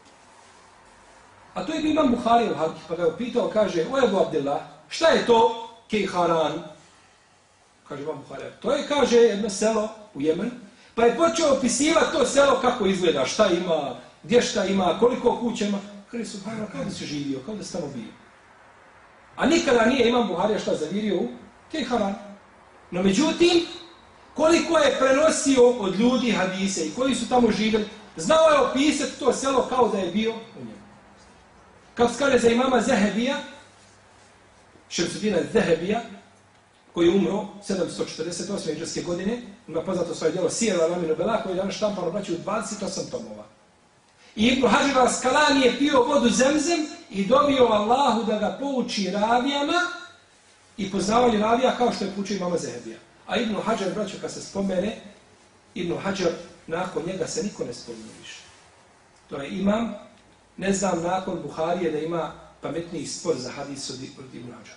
a to je imam Buhari u Halki, pa ga je pitao, kaže, o Ebu Abdillah, šta je to Kejharan? Kaže imam Buhari, to je, kaže, jedno selo u Jemenu, pa je počeo opisivati to selo kako izgleda, šta ima, gdje šta ima, koliko kuća ima. Kaže, subhanallah, kao da si živio, kao da si tamo bio. A nikada nije imam Buharija šta zavirio u Kejharan. No međutim, koliko je prenosio od ljudi hadise i koji su tamo živjeli, znao je opisati to selo kao da je bio u njemu. Kako se kaže za imama Zehebija, Šemsudina Zehebija, koji je umro sedamsto četrdeset osme hidžrske godine, ima poznato svoje djelo Sijer al-Alamin nubala, koji je danas štampano braći u dvadeset osam tomova. I Ibn Hajar al-Askalani je pio vodu Zemzem i dobio Allahu da ga pouči ravijama i poznavali ravija kao što je poučio imama Zehebija. A Ibn Hajar, braćo, kad se spomene, Ibn Hajar, nakon njega se niko ne spominje više. To je imam, ne znam nakon Buharije da ima pametniji spor za hadis od Ibn Hajar.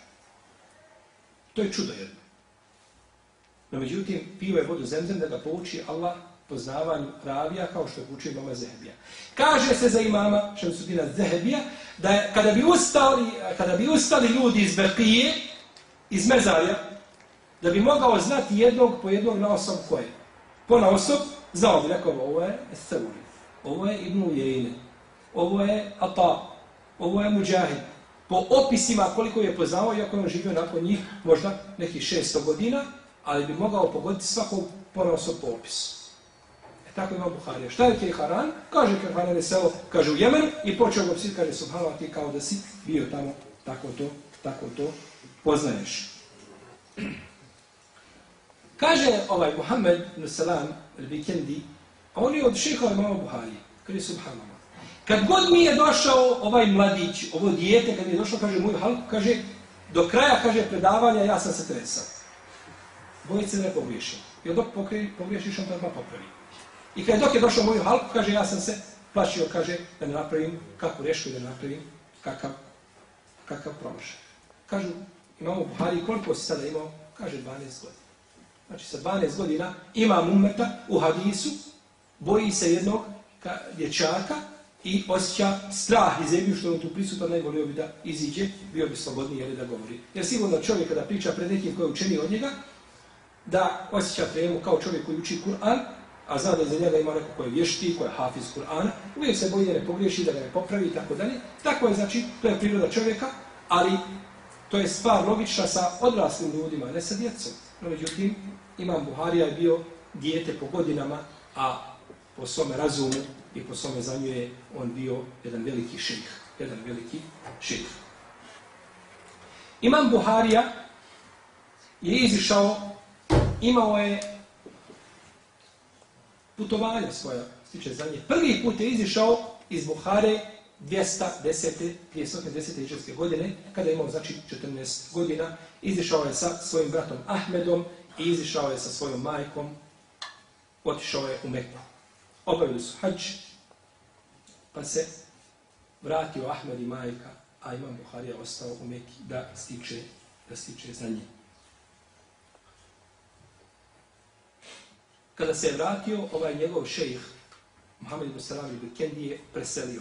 To je čudo jedno. No međutim, pio je vodu Zemzem da ga pouči Allah poznavanju ravija kao što je poučio imama Zehebija. Kaže se za imama Šemsudina Zehebija da je, kada bi ustali, kada bi ustali ljudi iz Bekije, iz Mezarja, da bi mogao znati jednog po jednog na osob koje. Po na osob, znao bi rekao, ovo je Esauri, ovo je Ibn Ujejne, ovo je Ata, ovo je Muđahid. Po opisima koliko je poznao, iako je on živio nakon njih možda nekih šesto godina, ali bi mogao pogoditi svakog po na osob po opisu. E tako ima Buharija. Šta je Kejharan? Kaže Kejharan je selo, kaže u Jemenu i počeo ga psiti, kaže subhanallah ti kao da si bio tamo, tako to, tako to poznaješ. Kaže ovaj Muhammed ibn Salam al-Bikendi, a on je od šeha imama Buharije, kaže subhanallah. Kad god mi je došao ovaj mladić, ovo dijete, kad mi je došao, kaže moju halku, kaže, do kraja, kaže, predavanja, ja sam se tresao. Bojit se ne pogriješim. I dok pogriješiš, on to odmah popravi. I kad dok je došao moju halku, kaže, ja sam se plašio, kaže, da ne napravim kakvu rešku, da ne napravim kakav, kakav promašaj. Kažu, imamo u Buhari, koliko si sada imao? Kaže, dvanaest godina. Znači, sa dvanaest godina imam umeta u hadisu, boji se jednog dječaka, i osjeća strah i zemlju što on tu prisutan, najbolio bi da iziđe, bio bi slobodniji jeli da govori. Jer sigurno čovjek kada priča pred nekim koji je učeniji od njega, da osjeća tremu kao čovjek koji uči Kur'an, a zna da za njega ima neko koji je vješti, koji je hafiz Kur'ana, uvijek se boji da ne pogriješi, da ga ne popravi i tako dalje. Tako je, znači, to je priroda čovjeka, ali to je stvar logična sa odraslim ljudima, ne sa djecom. No, međutim, imam Buharija je bio dijete po godinama, a po svome razumu i po svome znanju je on bio jedan veliki šejh, jedan veliki šejh. Imam Buharija je izišao, imao je putovanje svoja, stiče za nje. Prvi put je izišao iz Buhare dvjesto desete hidžretske godine, kada je imao znači četrnaest godina, izišao je sa svojim bratom Ahmedom i izišao je sa svojom majkom, otišao je u Meku. Obavili su hadž, pa se vratio Ahmed i majka, a Imam Buharija ostao u Meki da stiče, da stiče znanje. Kada se je vratio, ovaj njegov šejh, Muhammed ibn Salam al-Bikendi je preselio.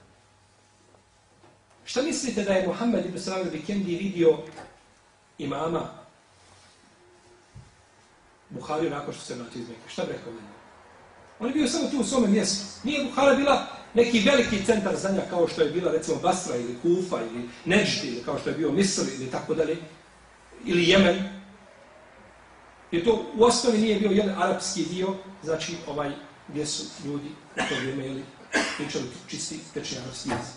Šta mislite da je Muhammed ibn Salam al-Bikendi vidio imama Buhariju nakon što se vratio iz Mekke? Šta bi rekao njega? On je bio samo tu u svome mjestu. Nije Buhara bila neki veliki centar znanja kao što je bila recimo Basra ili Kufa ili Neđd ili kao što je bio Misr ili tako dalje, ili Jemen. Jer to u osnovi nije bio jedan arapski dio, znači ovaj gdje su ljudi u to vrijeme ili pričali čisti tečni arapski jezik.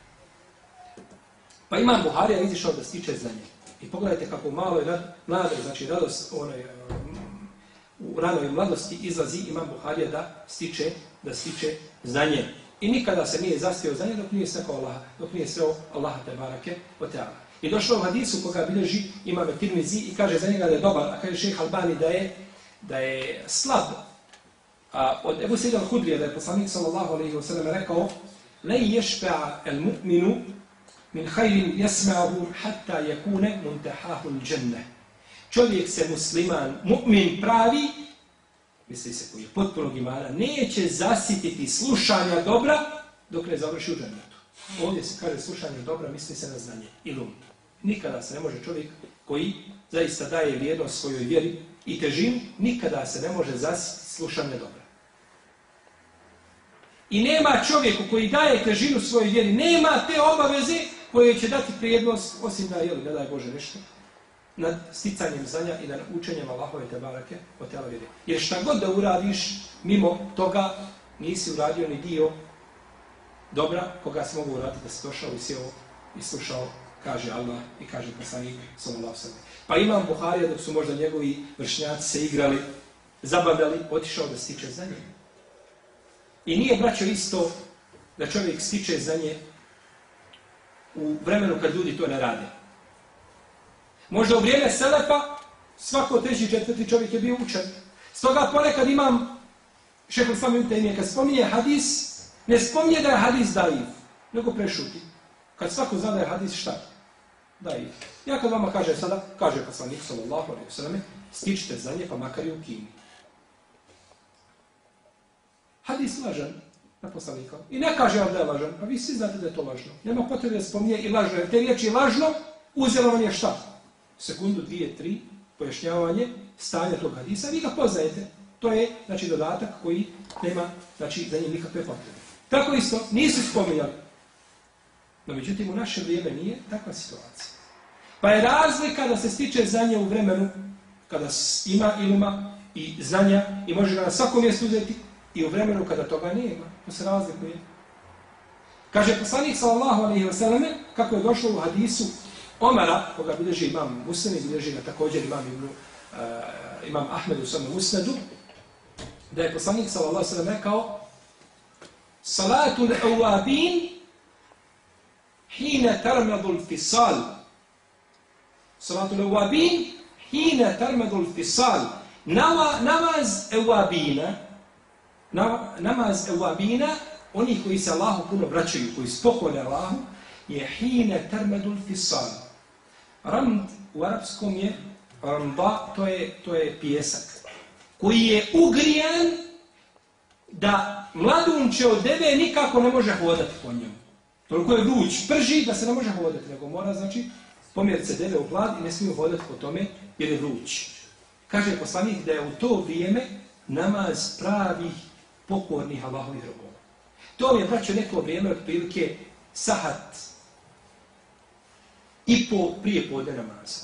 Pa Imam Buharija izišao da stiče znanje. I pogledajte kako malo je mlade, znači radost, onaj, u ranoj mladosti izlazi Imam Buharija da stiče, da stiče znanje. I nikada se nije zastio znanje dok nije srekao Allaha, dok nije sreo Allaha te barake o teala. I došlo u hadisu koga bilježi Imam Tirmizi i kaže za njega da je dobar, a kaže šejh Albani da je, da je slab. A od Ebu Sejda al-Hudrija da je poslanik sallallahu alejhi ve sellem rekao: "La yashba'a al-mu'minu min khayrin yasma'uhu hatta yakuna muntahahu al-jannah." Čovjek se musliman, mu'min pravi, misli se koji je potpunog imana, neće zasititi slušanja dobra dok ne završi u džennetu. Ovdje se kaže slušanje dobra, misli se na znanje, ilum. Nikada se ne može čovjek koji zaista daje vrijednost svojoj vjeri i težinu, nikada se ne može zasititi slušanje dobra. I nema čovjeku koji daje težinu svojoj vjeri, nema te obaveze koje će dati prijednost, osim da je, ne daj Bože nešto, nad sticanjem znanja i nad učenjem Allahove te barake o tela vjeri. Jer šta god da uradiš, mimo toga nisi uradio ni dio dobra koga se mogu uraditi da se došao i sjeo i slušao, kaže Allah i kaže poslanik sallallahu alejhi ve sellem. Pa Imam Buharija, dok su možda njegovi vršnjaci se igrali, zabavljali, otišao da stiče znanje. I nije, braćo, isto da čovjek stiče znanje u vremenu kad ljudi to ne rade. Možda u vrijeme selefa svako treći četvrti čovjek je bio učen. Stoga ponekad imam šejh Islam ibn Tejmije kad spominje hadis, ne spominje da je hadis daif, nego prešuti. Kad svako zna da je hadis šta? Daif. Ja kad vama kaže sada, kaže poslanik sallallahu alejhi ve sellem, stičite znanje pa makar i u Kini. Hadis lažan na poslanika. I ne kaže vam da je lažan, a vi svi znate da je to lažno. Nema potrebe da spominje i lažno, jer te riječi lažno uzelo vam je šta? Sekundu, dvije, tri, pojašnjavanje stanja tog hadisa, vi ga poznajete. To je, znači, dodatak koji nema, znači, za njim nikakve potrebe. Tako isto, nisu spominjali. No, međutim, u naše vrijeme nije takva situacija. Pa je razlika da se stiče znanje u vremenu kada ima iluma i znanja i može ga na svakom mjestu uzeti i u vremenu kada toga nema. To se razlikuje. Kaže poslanik sallallahu alejhi ve selleme, kako je došlo u hadisu Omara, koga bilježi imam Muslim i bilježi ga također imam, ibn, uh, imam Ahmed u svome Musnedu, da je poslanik sallallahu alejhi ve sellem rekao: "Salatu al-awabin hina tarmadu al-fisal." Salatu al-awabin hina tarmadu al-fisal. Namaz awabina, namaz awabina, oni koji se Allahu puno vraćaju, koji spokole Allahu, je hine termedul fisal. Ramd u arapskom je ramda, to je, to je pijesak, koji je ugrijan da mladunče od deve nikako ne može hodati po njemu. Toliko je vruć, prži da se ne može hodati, nego mora, znači, pomjeriti se deve u hlad i ne smiju hodati po tome jer je vruć. Kaže poslanik da je u to vrijeme namaz pravih pokornih Allahovih robova. To mi je, braćo, neko vrijeme otprilike sahat i po prije podne namaza.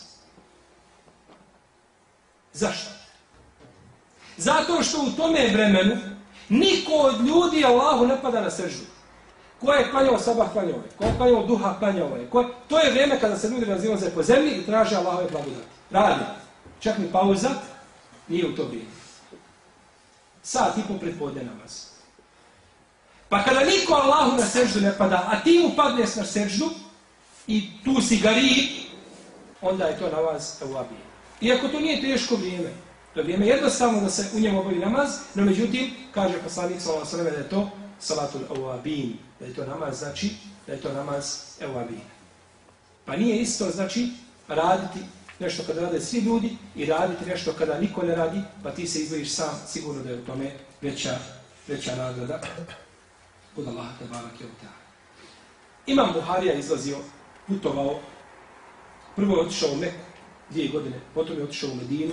Zašto? Zato što u tome vremenu niko od ljudi Allahu ne pada na seždu. Ko je klanjao sabah, klanjao je. Ko je klanjao duha, klanjao je. Ko... To je vrijeme kada se ljudi razilaze po zemlji i traže Allahove blagodati. Radi. Čak ni pauza nije u to vrijeme. Sat i po pred podne namaz. Pa kada niko Allahu na seždu ne pada, a ti mu padneš na seždu i tu si garib, onda je to namaz evabije. Iako to nije teško vrijeme, to je vrijeme jednostavno da se u njemu obavi namaz, no međutim, kaže poslanik sallallahu alejhi ve sellem da je to salatul evabin, da je to namaz, znači, da je to namaz evabin. Pa nije isto, znači, raditi nešto kada rade svi ljudi i raditi nešto kada niko ne radi, pa ti se izdvojiš sam, sigurno da je u tome veća, veća nagrada od Allaha tebareke ve teala. Imam Buharija izlazio, putovao, prvo je otišao u Meku, dvije godine, potom je otišao u Medinu,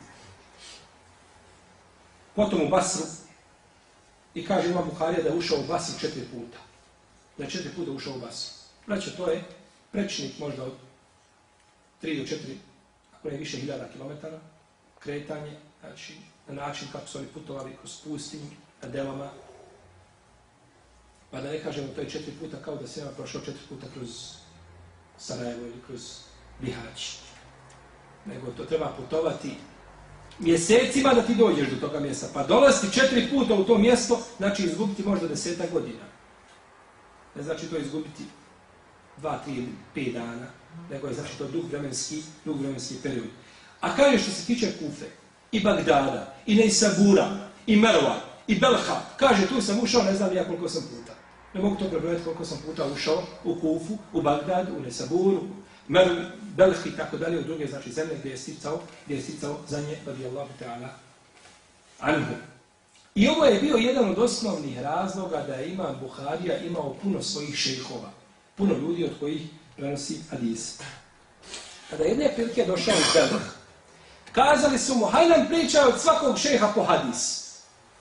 potom u Basru i kaže Imam Buharija da je ušao u Basru četiri puta. Da je četiri puta ušao u Basru. Znači, to je prečnik možda od tri do četiri, ako ne više hiljada kilometara, kretanje, znači na način kako su oni putovali kroz pustinju, na delama. Pa da ne kažemo, to je četiri puta kao da se ima prošao četiri puta kroz Sarajevo ili kroz Bihać. Nego to treba putovati mjesecima da ti dođeš do toga mjesta. Pa dolaziti četiri puta u to mjesto, znači izgubiti možda desetak godina. Ne znači to izgubiti dva, tri ili pet dana, nego je znači to dug vremenski, dug vremenski period. A kaže što se tiče Kufe, i Bagdada, i Neisabura, i Merva, i Belha, kaže tu sam ušao, ne znam ja koliko sam puta. Ne mogu to prebrojati koliko sam puta ušao u Kufu, u Bagdad, u Neisaburu, Merv, Belh i tako dalje, u druge znači zemlje gdje je sticao, gdje je sticao za nje, radijallahu ta'ala anhu. I ovo je bio jedan od osnovnih razloga da je Imam Buharija imao puno svojih šejhova, puno ljudi od kojih prenosi hadis. Kada je jedne prilike došao u Belh, kazali su mu, hajde nam pričaj od svakog šeha po hadis.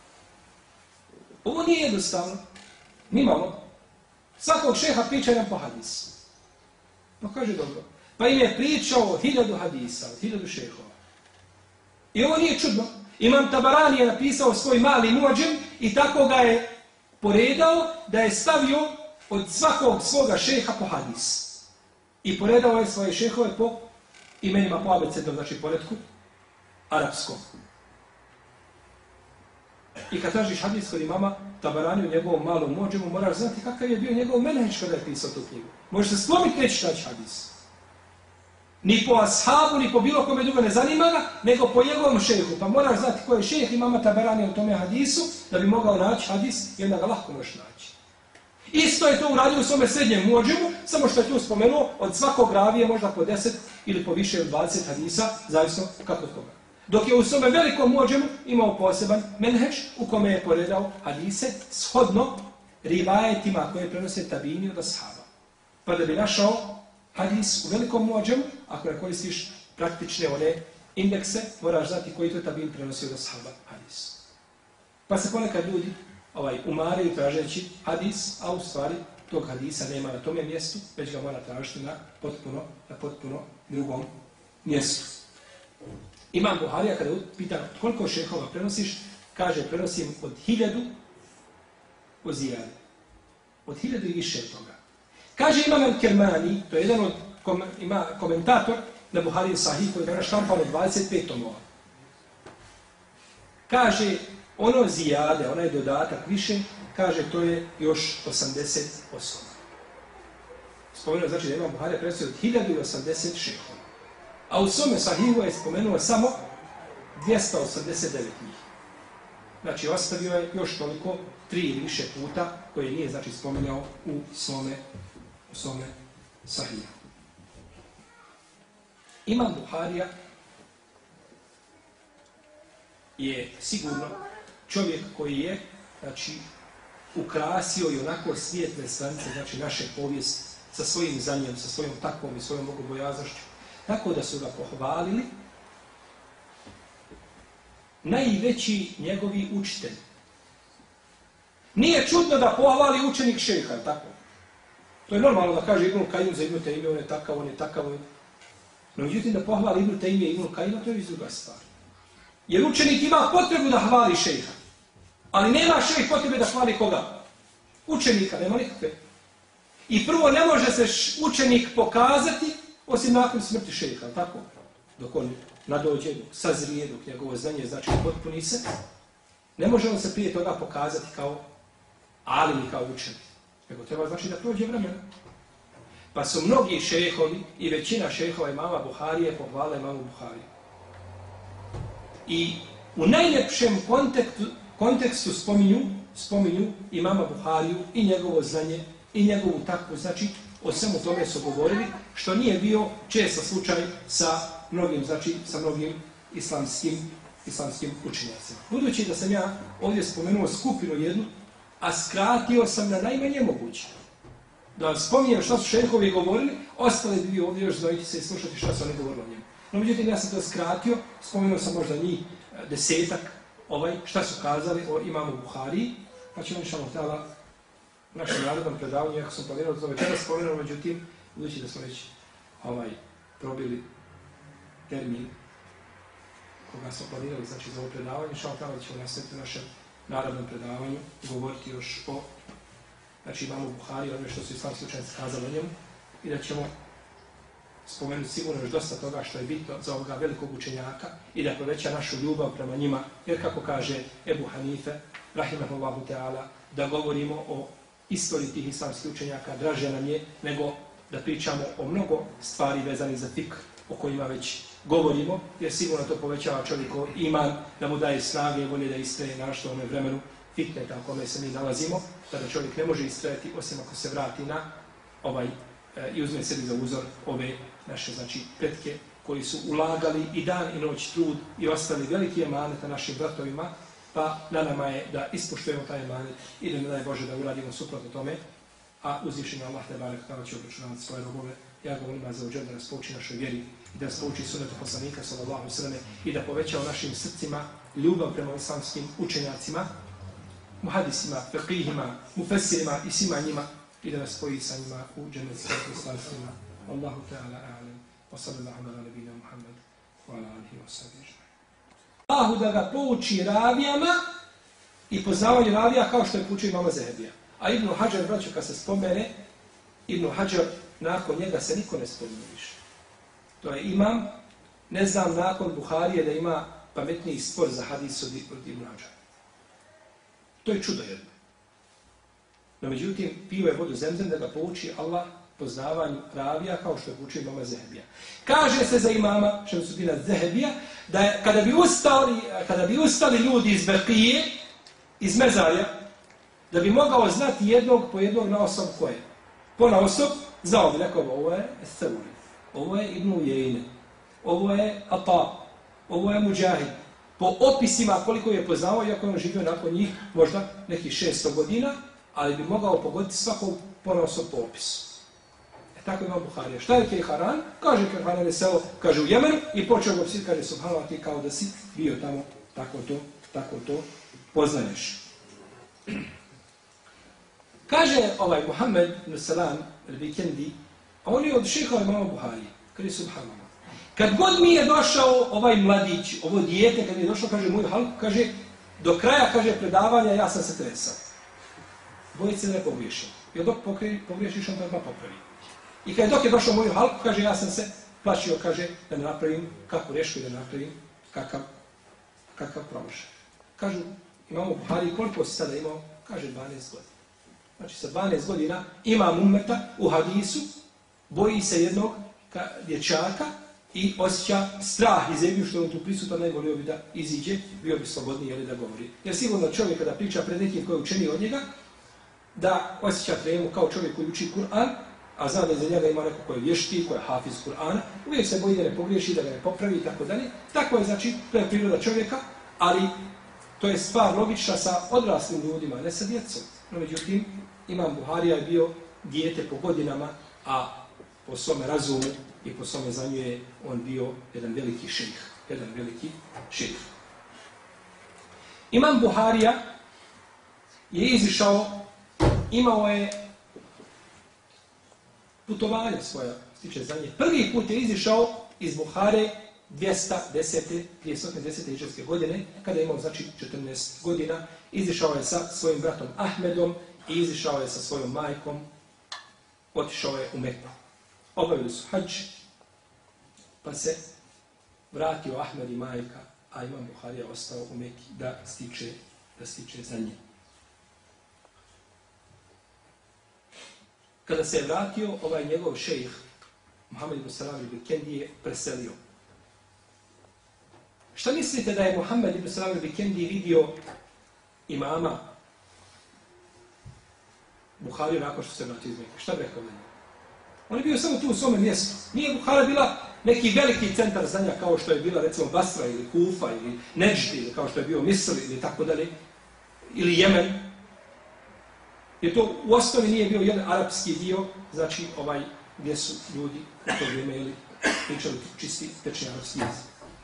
Ovo nije jednostavno. Nimamo. Svakog šeha pričaj nam po hadis. No kaže dobro. Pa im je pričao o hiljadu hadisa, od hiljadu šehova. I ovo nije čudno. Imam Tabarani je napisao svoj mali muadžem i tako ga je poredao da je stavio od svakog svoga šeha po hadis. I poredao je svoje šehove po imenima po abecednom, znači poredku arapskom. I kad tražiš hadis kod imama Tabarani u njegovom malom muadžemu, moraš znati kakav je bio njegov menheđ kada je pisao tu knjigu. Možeš se slomiti, nećeš naći hadis. Ni po ashabu, ni po bilo kome drugo ne zanima ga, nego po njegovom šehu. Pa moraš znati ko je šeh imama Tabarani u tome hadisu, da bi mogao naći hadis i onda ga lahko možeš naći. Isto je to uradio u svome srednjem muadžemu, samo što je tu spomenuo, od svakog ravije možda po deset ili po više od dvadeset hadisa, zavisno kako od koga. Dok je u svome velikom muadžemu imao poseban menheđ u kome je poredao hadise shodno rivajetima koje prenose tabini od ashaba. Pa da bi našao hadis u velikom muadžemu, ako ne koristiš praktične one indekse, moraš znati koji to tabin prenosi od ashaba hadis. Pa se ponekad ljudi ovaj, umaraju tražeći hadis, a u stvari tog hadisa nema na tome mjestu, već ga mora tražiti na potpuno, na potpuno drugom mjestu. Imam Buharija, kada pita koliko šehova prenosiš, kaže prenosim od hiljadu o zijade. Od hiljadu i više toga. Kaže Imam al-Kermani, to je jedan od kom, ima komentator na Buhariju Sahih, koji je danas štampano dvadeset pet tomova. Kaže, ono zijade, onaj dodatak više, kaže to je još osamdeset osoba. Spomenuo znači da Imam Buharija prenosio od hiljadu osamdeset šehova. A u svome Sahihu je spomenuo samo dvjesto osamdeset devet njih. Znači, ostavio je još toliko, tri ili više puta, koje nije, znači, spomenuo u svome, u svome Sahihu. Imam Buharija je sigurno čovjek koji je, znači, ukrasio i onako svijetle stranice, znači, naše povijesti sa svojim znanjem, sa svojom takvom i svojom bogobojaznošću. Tako da su ga pohvalili najveći njegovi učitelji. Nije čudno da pohvali učenik šejha, tako? To je normalno da kaže Ibn Kajim za Ibn Tejmije, on je takav, on je takav. On je... No, međutim, da pohvali Ibn Tejmije i Ibn Kajima, to je druga stvar. Jer učenik ima potrebu da hvali šejha. Ali nema šejh potrebe da hvali koga? Učenika, nema nikakve. I prvo ne može se učenik pokazati osim nakon smrti šejha, tako? Dok on nadođe, dok sazrije, dok njegovo znanje znači potpuni se, ne može on se prije toga pokazati kao alimi kao učeni. Nego treba znači da prođe vremena. Pa su mnogi šejhovi i većina šejhova imama Buharije pohvala imamu Buhariju. I u najljepšem kontekstu, kontekstu spominju, spominju imama Buhariju i njegovo znanje i njegovu takvu, znači o svemu tome su govorili, što nije bio često slučaj sa mnogim, znači sa mnogim islamskim, islamskim učenjacima. Budući da sam ja ovdje spomenuo skupinu jednu, a skratio sam na najmanje moguće. Da vam spominjem šta su šejhovi govorili, ostali bi vi ovdje još znojiti se i slušati šta su oni govorili o njemu. No, međutim, ja sam to skratio, spomenuo sam možda njih desetak, ovaj, šta su kazali o imamu Buhariji, pa ćemo inšallah ta'ala u našem narodnom predavanju, ako sam planirao da to večera spomenuo, međutim, budući da smo već ovaj, probili termin koga smo planirali, znači za ovo predavanje, inšallah ta'ala ćemo nastaviti u našem narodnom predavanju, govoriti još o znači imamo Buhari, ono što su islamski učenjaci kazali o njemu, i da ćemo spomenuti sigurno još dosta toga što je bitno za ovoga velikog učenjaka i da poveća našu ljubav prema njima, jer kako kaže Ebu Hanife, rahimahullahu ta'ala, da govorimo o istoriji tih islamskih učenjaka, draže nam je nego da pričamo o mnogo stvari vezanih za fikr, o kojima već govorimo, jer sigurno to povećava čovjekov iman, da mu daje snage i volje da istraje našto u ovom vremenu fitneta u kome se mi nalazimo, tada čovjek ne može istrajati osim ako se vrati na ovaj e, i uzme sebi za uzor ove naše znači pretke koji su ulagali i dan i noć trud i ostali veliki emaneta našim bratovima, pa na nama je da ispoštujemo taj emanet i da ne daj Bože da uradimo suprotno tome, a uzvišenje Allah te barek kada će obračunavati svoje robove. Ja ga molim za uđer da nas pouči našoj vjeri i da nas pouči sunnetu poslanika sallallahu alejhi ve selleme i da poveća u našim srcima ljubav prema islamskim učenjacima, muhadisima, faqihima, mufessirima i svima njima i da nas spoji sa njima u dženetskim poslanstvima. Allahu ta'ala a'lam. Wa sallallahu ala nabina Muhammad wa ala alihi wa sahbihi. Allahu da ga pouči ravijama i poznavanju ravija kao što je poučio imama Zehebija. A Ibn Hadžar, braćo, kad se spomene, Ibn Hadžar, nakon njega se niko ne spominje više. To je imam, ne znam nakon Buharije da ima pametniji spor za hadis od Ibn Hadžara. To je čudo jedno. No međutim, pio je vodu zemzem da ga pouči Allah poznavanju ravija kao što je poučio imama Zehebija. Kaže se za imama Šemsudina Zehebija da je, kada bi ustali, kada bi ustali ljudi iz Bekije, iz Mezarja, da bi mogao znati jednog po jednog na osob koje. Po na osob, znao bi rekao, ovo je Esteuri, ovo je Ibn Ujejne, ovo je Ata, ovo je Mujahid. Po opisima koliko je poznao, iako je on živio nakon njih možda nekih šesto godina, ali bi mogao pogoditi svakog ponosom po opisu. E tako ima Buharija. Šta je Kejharan? Kaže Kejharan je selo, kaže u Jemenu i počeo ga psiti, kaže subhanallah ti kao da si bio tamo, tako to, tako to poznaješ. Kaže ovaj Muhammed Nusalam al-Bikendi, a on je od šehova imama Buharije, kaže subhanallah. Kad god mi je došao ovaj mladić, ovo dijete, kad mi je došao, kaže, moju halku, kaže, do kraja, kaže, predavanja, ja sam se tresao. Bojice ne pogriješim. Jer dok pogriješiš, on to odmah popravi. I kad dok je došao moju halku, kaže, ja sam se plašio, kaže, da ne napravim kakvu rešku i da napravim kakav, kakav promašaj. Kažu, imamo Buhari, koliko si sada imao? Kaže, dvanaest godina. Znači, sa dvanaest godina imam ummeta u hadisu, boji se jednog dječaka, i osjeća strah i zemlju što je on tu prisutan, najvolio bi da iziđe, bio bi slobodniji ili da govori. Jer sigurno čovjek kada priča pred nekim koji je učeniji od njega, da osjeća tremu kao čovjek koji uči Kur'an, a zna da za njega ima neko koji je vješti, koji je hafiz Kur'ana, uvijek se boji da ne pogriješi, da ga ne popravi i tako dalje. Tako je, znači, to je priroda čovjeka, ali to je stvar logična sa odraslim ljudima, ne sa djecom. No, međutim, imam Buharija je bio dijete po godinama, a po svome razumu i po svome znanju je on bio jedan veliki šejh, jedan veliki šejh. Imam Buharija je izišao, imao je putovanje svoje, stiče znanje. Prvi put je izišao iz Buhare dvjesto desete, dvjesto desete hidžretske godine, kada je imao znači četrnaest godina, izišao je sa svojim bratom Ahmedom i izišao je sa svojom majkom, otišao je u Meku. Obavili su hadž, pa se vratio Ahmed i majka, a imam Buharija ostao u Meki da stiče, da stiče za nje. kada se je vratio, ovaj njegov šejh, Muhammed ibn Salam al-Bikendi je preselio. Šta mislite da je Muhammed ibn Salam al-Bikendi vidio imama Buhariju nakon što se vratio iz Mekke? Šta bi rekao da je? On je bio samo tu u svome mjestu. Nije Buhara bila neki veliki centar znanja kao što je bila recimo Basra ili Kufa ili Neđd ili kao što je bio Misr ili tako dalje, ili Jemen. Jer to u osnovi nije bio jedan arapski dio, znači ovaj gdje su ljudi u to vrijeme ili pričali čisti tečni arapski jezik.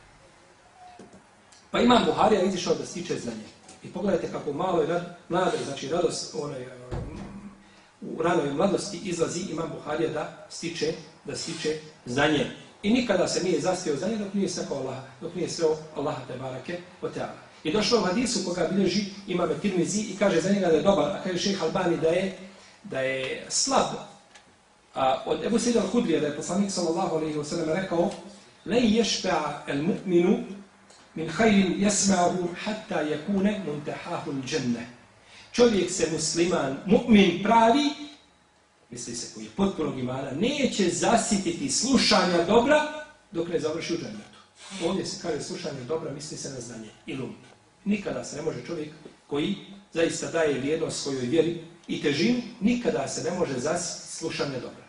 Pa imam Buharija izišao da stiče znanje. I pogledajte kako malo je mlade, znači radost, onaj, u ranoj mladosti izlazi imam Buharija da stiče, da stiče znanje. I nikada se nije zastio znanje dok nije srekao Allaha, dok nije sreo Allaha te barake o teala. I došlo u hadisu koga bilježi imam Tirmizi i kaže za njega da je dobar, a kaže šejh Albani da je, da je slab. A od Ebu Sejda al-Hudrija da je poslanik sallallahu alejhi ve sellem rekao: "Len yashba'a al-mu'minu min khayrin yasma'uhu hatta yakuna muntahahu al-jannah." Čovjek se musliman, mu'min pravi, misli se koji je potpunog imana, neće zasititi slušanja dobra dok ne završi u džennetu. Ovdje se kaže slušanje dobra, misli se na znanje, ilum. Nikada se ne može čovjek koji zaista daje vrijednost svojoj vjeri i težinu, nikada se ne može zasititi slušanje dobra.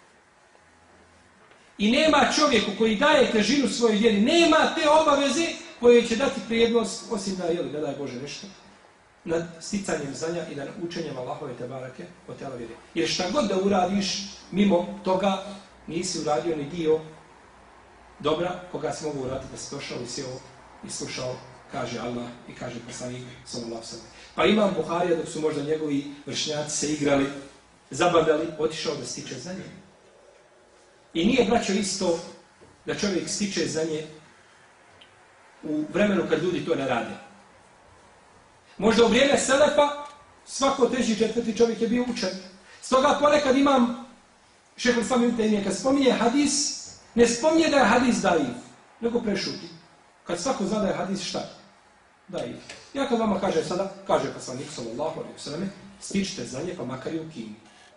I nema čovjeku koji daje težinu svojoj vjeri, nema te obaveze koje će dati prijednost, osim da, jeli, ne daj Bože nešto, nad sticanjem znanja i nad učenjem Allahove te barake o tela vjere. Jer šta god da uradiš, mimo toga nisi uradio ni dio dobra koga se mogu uraditi da se došao i sjeo i slušao, kaže Allah i kaže poslanik sallallahu alejhi ve sellem. Pa imam Buharija dok su možda njegovi vršnjaci se igrali, zabavljali, otišao da stiče znanje. I nije, braćo, isto da čovjek stiče znanje u vremenu kad ljudi to ne rade. Možda u vrijeme Selefa svako treći četvrti čovjek je bio učen. Stoga ponekad imam šejh Islam ibn Tejmije kad spominje hadis, ne spominje da je hadis daif, nego prešuti. Kad svako zna da je hadis šta? Daif. Ja kad vama kažem sada, kaže poslanik sallallahu alejhi ve sellem, stičite znanje pa makar i u Kini.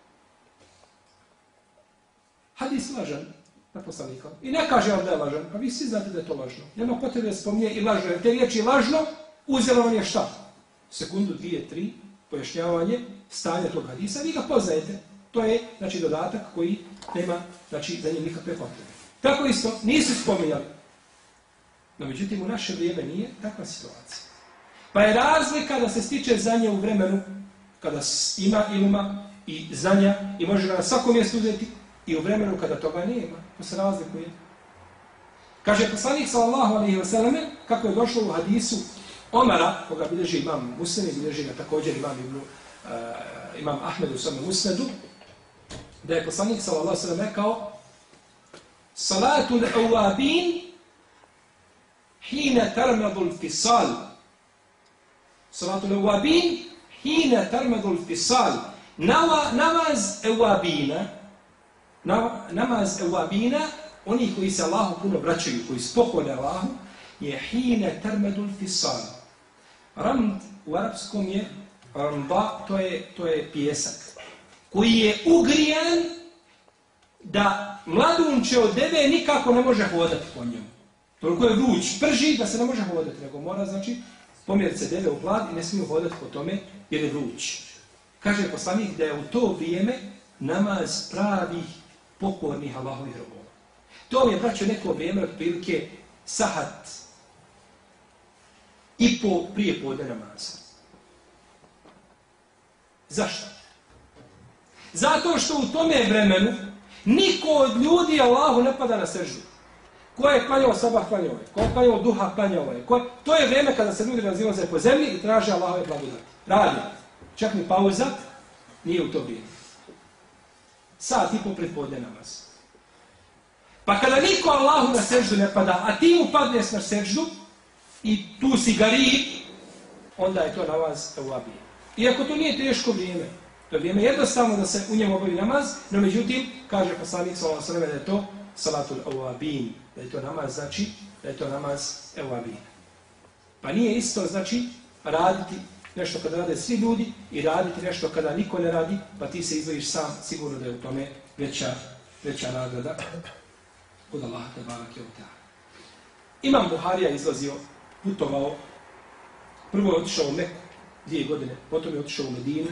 Hadis lažan na poslanika. I ne kaže vam da je lažan, pa vi svi znate da je to lažno. Nema potrebe da spominje i lažno, jer te riječi lažno uzelo on je šta? Sekundu, dvije, tri, pojašnjavanje stanja tog hadisa, vi ga poznajete. To je, znači, dodatak koji nema, znači, za njim nikakve potrebe. Tako isto, nisu spominjali. No, međutim, u naše vrijeme nije takva situacija. Pa je razlika da se stiče znanje u vremenu kada ima iluma i znanja i može ga na svakom mjestu uzeti i u vremenu kada toga nema. To se razlikuje. Kaže poslanik sallallahu alejhi ve selleme, kako je došlo u hadisu Omara, koga bilježi imam Muslim, bilježi ga također imam, ibn, uh, imam Ahmed u svome Musnedu, da je poslanik sallallahu alejhi ve sellem rekao: "Salatul awabin hina tarmadul fisal." Salatul awabin hina tarmadul fisal. Namaz awabina, namaz awabina, oni koji se Allahu puno vraćaju, koji spokode Allahu, je hine termedul fisal. Ramd u arapskom je ramba, to je, to je pijesak, koji je ugrijan da mladunče od deve nikako ne može hodati po njemu. Toliko je vruć, prži da se ne može hodati, nego mora, znači, pomjeriti se deve u hlad i ne smiju hodati po tome jer je vruć. Kaže poslanik da je u to vrijeme namaz pravih pokornih Allahovih robova. To je, braćo, neko vrijeme otprilike sahat i po prije podne namaza. Zašto? Zato što u tome vremenu niko od ljudi Allahu ne pada na seždu. Ko je klanjao sabah, klanjao je. Ko je klanjao duha, klanjao je. Ko je... To je vrijeme kada se ljudi razilaze po zemlji i traže Allahove blagodati. Radi. Čak ni pauza nije u to vrijeme. Sat i po pred podne namaz. Pa kada niko Allahu na seždu ne pada, a ti mu padneš na seždu i tu si garib, onda je to namaz awabin. Iako to nije teško vrijeme. To je vrijeme jednostavno da se u njemu obavi namaz, no međutim, kaže poslanik sallallahu alejhi ve sellem da je to salatul awabin, da je to namaz, znači, da je to namaz awabin. Pa nije isto, znači, raditi nešto kada rade svi ljudi i raditi nešto kada niko ne radi, pa ti se izdvojiš sam, sigurno da je u tome veća, veća nagrada od Allaha tebareke ve teala. Imam Buharija izlazio, putovao, prvo je otišao u Meku, dvije godine, potom je otišao u Medinu,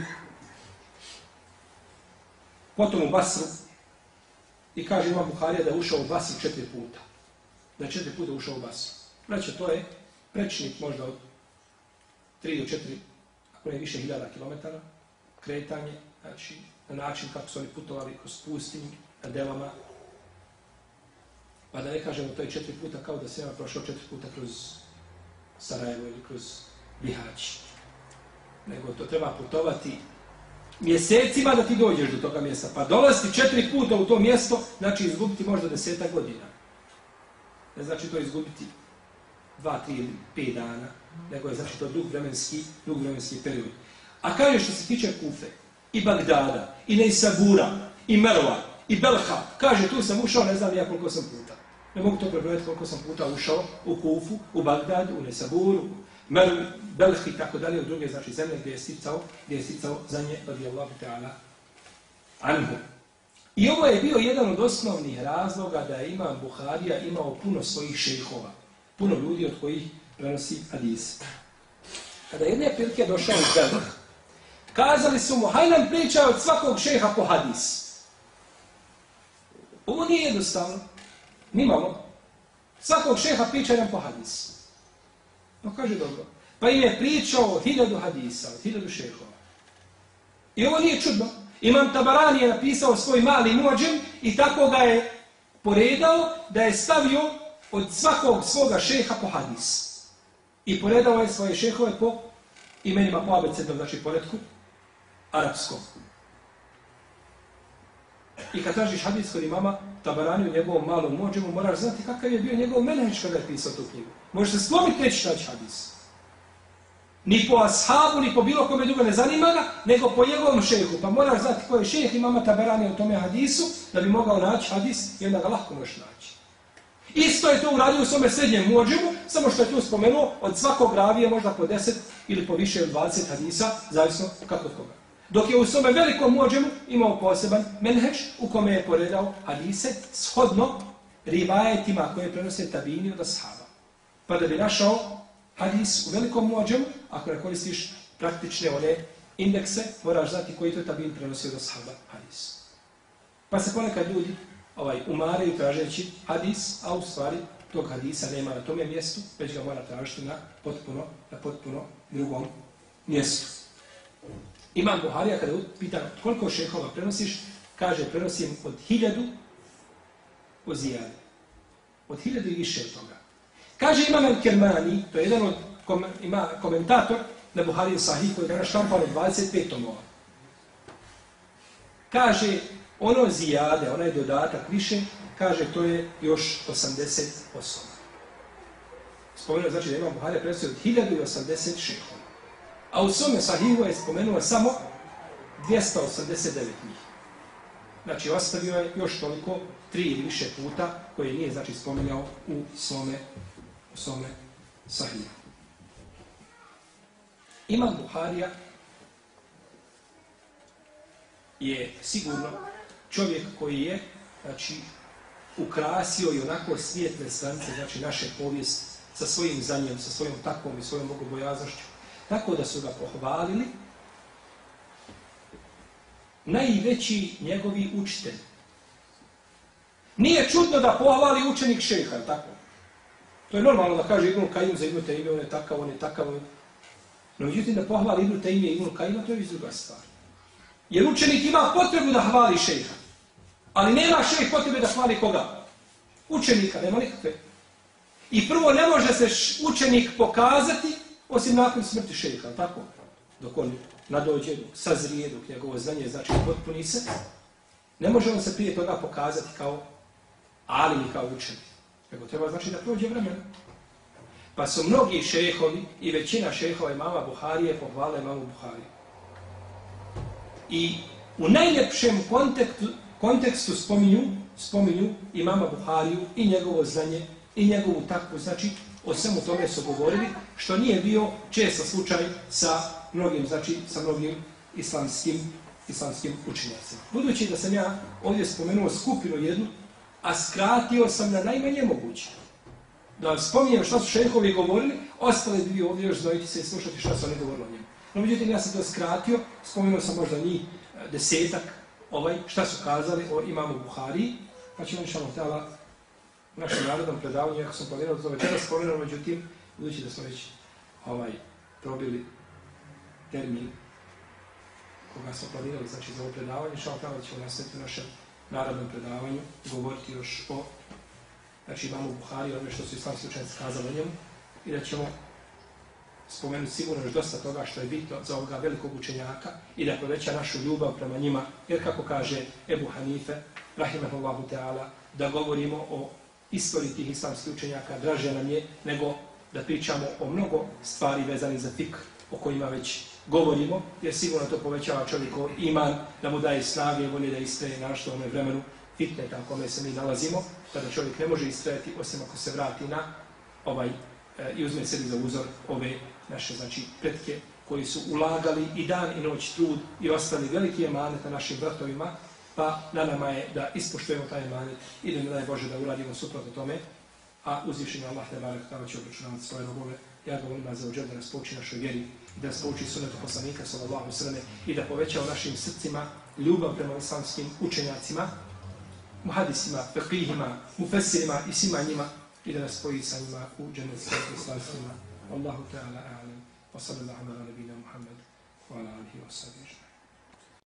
potom u Basru i kaže Imam Buharija da je ušao u Basru četiri puta. Da je četiri puta ušao u Basru. Znači, to je prečnik možda od tri do četiri, ako ne više hiljada kilometara, kretanje, znači na način kako su oni putovali kroz pustinju, na devama. Pa da ne kažemo, to je četiri puta kao da se ima prošao četiri puta kroz Sarajevo ili kroz Bihać. Nego to treba putovati mjesecima da ti dođeš do toga mjesta. Pa dolaziti četiri puta u to mjesto, znači izgubiti možda desetak godina. Ne znači to izgubiti dva, tri ili pet dana, nego je znači to dug vremenski, dug vremenski period. A kaže što se tiče Kufe, i Bagdada, i Neisabura, i Merva, i Belha, kaže tu sam ušao, ne znam ja koliko sam puta. Ne mogu to prebrojati koliko sam puta ušao u Kufu, u Bagdad, u Neisaburu, Mervi, Belhi i tako dalje, u druge znači zemlje gdje je sticao, gdje je sticao za nje, radijallahu ta'ala anhu. I ovo je bio jedan od osnovnih razloga da je Imam Buharija imao puno svojih šejhova, puno ljudi od kojih prenosi hadis. Kada jedne prilike došao iz Belha, kazali su mu, haj nam pričaj od svakog šejha po hadis. Ovo nije jednostavno, nimalo. Svakog šejha pričaj nam po hadis. No kaže dobro. Pa im je pričao od hiljadu hadisa, od hiljadu šejhova. I ovo nije čudno. Imam Tabarani je napisao svoj mali muadžem i tako ga je poredao da je stavio od svakog svoga šejha po hadis. I poredao je svoje šejhove po imenima po abecednom, znači poredku arapskom. I kad tražiš hadis kod imama Tabarani u njegovom malom muadžemu, moraš znati kakav je bio njegov menheđ kada je pisao tu knjigu. Možeš se slomiti neći naći hadis. Ni po ashabu, ni po bilo kome drugo ne zanima ga, nego po njegovom šejhu. Pa moraš znati ko je šejh imama Tabarani u tome hadisu, da bi mogao naći hadis i onda ga lahko možeš naći. Isto je to uradio u svome srednjem muadžemu, samo što je tu spomenuo, od svakog ravije možda po deset ili po više od dvadeset hadisa, zavisno kako od koga. Dok je u svome velikom muadžemu imao poseban menheđ u kome je poredao hadise shodno rivajetima koje prenose tabini od ashaba. Pa da bi našao hadis u velikom muadžemu, ako ne koristiš praktične one indekse, moraš znati koji to tabin prenosi od ashaba hadis. Pa se ponekad ljudi ovaj, umaraju tražeći hadis, a u stvari tog hadisa nema na tome mjestu, već ga mora tražiti na potpuno, na potpuno drugom mjestu. Imam Buharija, kada pita koliko šehova prenosiš, kaže prenosim od hiljadu o zijade. Od hiljadu i više od toga. Kaže Imam el-Kermani, to je jedan od kom, ima komentator na Buhariju Sahih, koji je danas štampan od dvadeset pet tomova. Kaže, ono zijade, onaj dodatak više, kaže, to je još osamdeset osoba. Spomenuo znači da Imam Buharija prenosio od hiljadu osamdeset šehova. A u svome Sahihu je spomenuo samo dvjesto osamdeset devet njih. Znači, ostavio je još toliko, tri ili više puta, koje nije, znači, spomenuo u svome, u svome Sahihu. Imam Buharija je sigurno čovjek koji je, znači, ukrasio i onako svijetle stranice, znači, naše povijesti sa svojim znanjem, sa svojom takvom i svojom bogobojaznošću. Tako da su ga pohvalili najveći njegovi učitelji. Nije čudno da pohvali učenik šejha, tako? To je normalno da kaže Ibn Kajim za Ibn Tejmije, on je takav, on je takav. On je... No, međutim, da pohvali Ibn Tejmije i Ibn Kajima, to je druga stvar. Jer učenik ima potrebu da hvali šejha. Ali nema šejh potrebe da hvali koga? Učenika, nema nikakve. I prvo ne može se učenik pokazati osim nakon smrti šejha, tako? Dok on nadođe, dok sazrije, dok njegovo znanje znači potpuni se, ne može on se prije toga pokazati kao alim i kao učenik. Nego treba znači da prođe vremena. Pa su mnogi šejhovi i većina šejhova imama Buharije pohvale imamu Buhariju. I u najljepšem kontekstu, kontekstu spominju, spominju imama Buhariju i njegovo znanje i njegovu takvu, znači o svemu tome su govorili, što nije bio često slučaj sa mnogim, znači sa mnogim islamskim, islamskim učenjacima. Budući da sam ja ovdje spomenuo skupinu jednu, a skratio sam na najmanje moguće. Da spominjem šta su šejhovi govorili, ostale dvije ovdje još znojiti se i slušati šta su oni govorili o njemu. No, međutim, ja sam to skratio, spomenuo sam možda njih desetak, ovaj, šta su kazali o imamu Buhariji, pa ćemo inšallah ta'ala u našem narodnom predavanju, jako sam planirao da to večera spomenuo, međutim, budući da smo već ovaj, probili termin koga smo planirali, znači za ovo predavanje, inšallah ta'ala ćemo nastaviti u našem narodnom predavanju, govoriti još o znači imamu Buhariji, ono što su islamski učenjaci kazali o njemu, i da ćemo spomenuti sigurno još dosta toga što je bitno za ovoga velikog učenjaka i da poveća našu ljubav prema njima, jer kako kaže Ebu Hanife, rahimahullahu ta'ala, da govorimo o istoriji tih islamskih učenjaka draže nam je nego da pričamo o mnogo stvari vezanih za fikr o kojima već govorimo, jer sigurno to povećava čovjekov iman, da mu daje snage i volje da istraje našto u onoj vremenu fitneta u kome se mi nalazimo, kada čovjek ne može istrajati osim ako se vrati na ovaj e, i uzme sebi za uzor ove naše znači pretke koji su ulagali i dan i noć trud i ostali veliki emanet na našim bratovima, pa na nama je da ispoštujemo taj emanet i da ne daje Bože da uradimo suprotno tome, a uzvišenje Allah te barek tamo će obračunavati svoje robove. Ja ga volim za ođer da nas pouči našoj vjeri i da nas pouči sunnetu poslanika sallallahu alejhi ve selleme i da poveća u našim srcima ljubav prema islamskim učenjacima, muhadisima, fekihima, mufesirima i svima njima i da nas spoji sa njima u dženetskim poslanstvima. Allahu ta'ala a'lam. Wa sallallahu ala nabina Muhammad wa ala alihi wa sahbihi.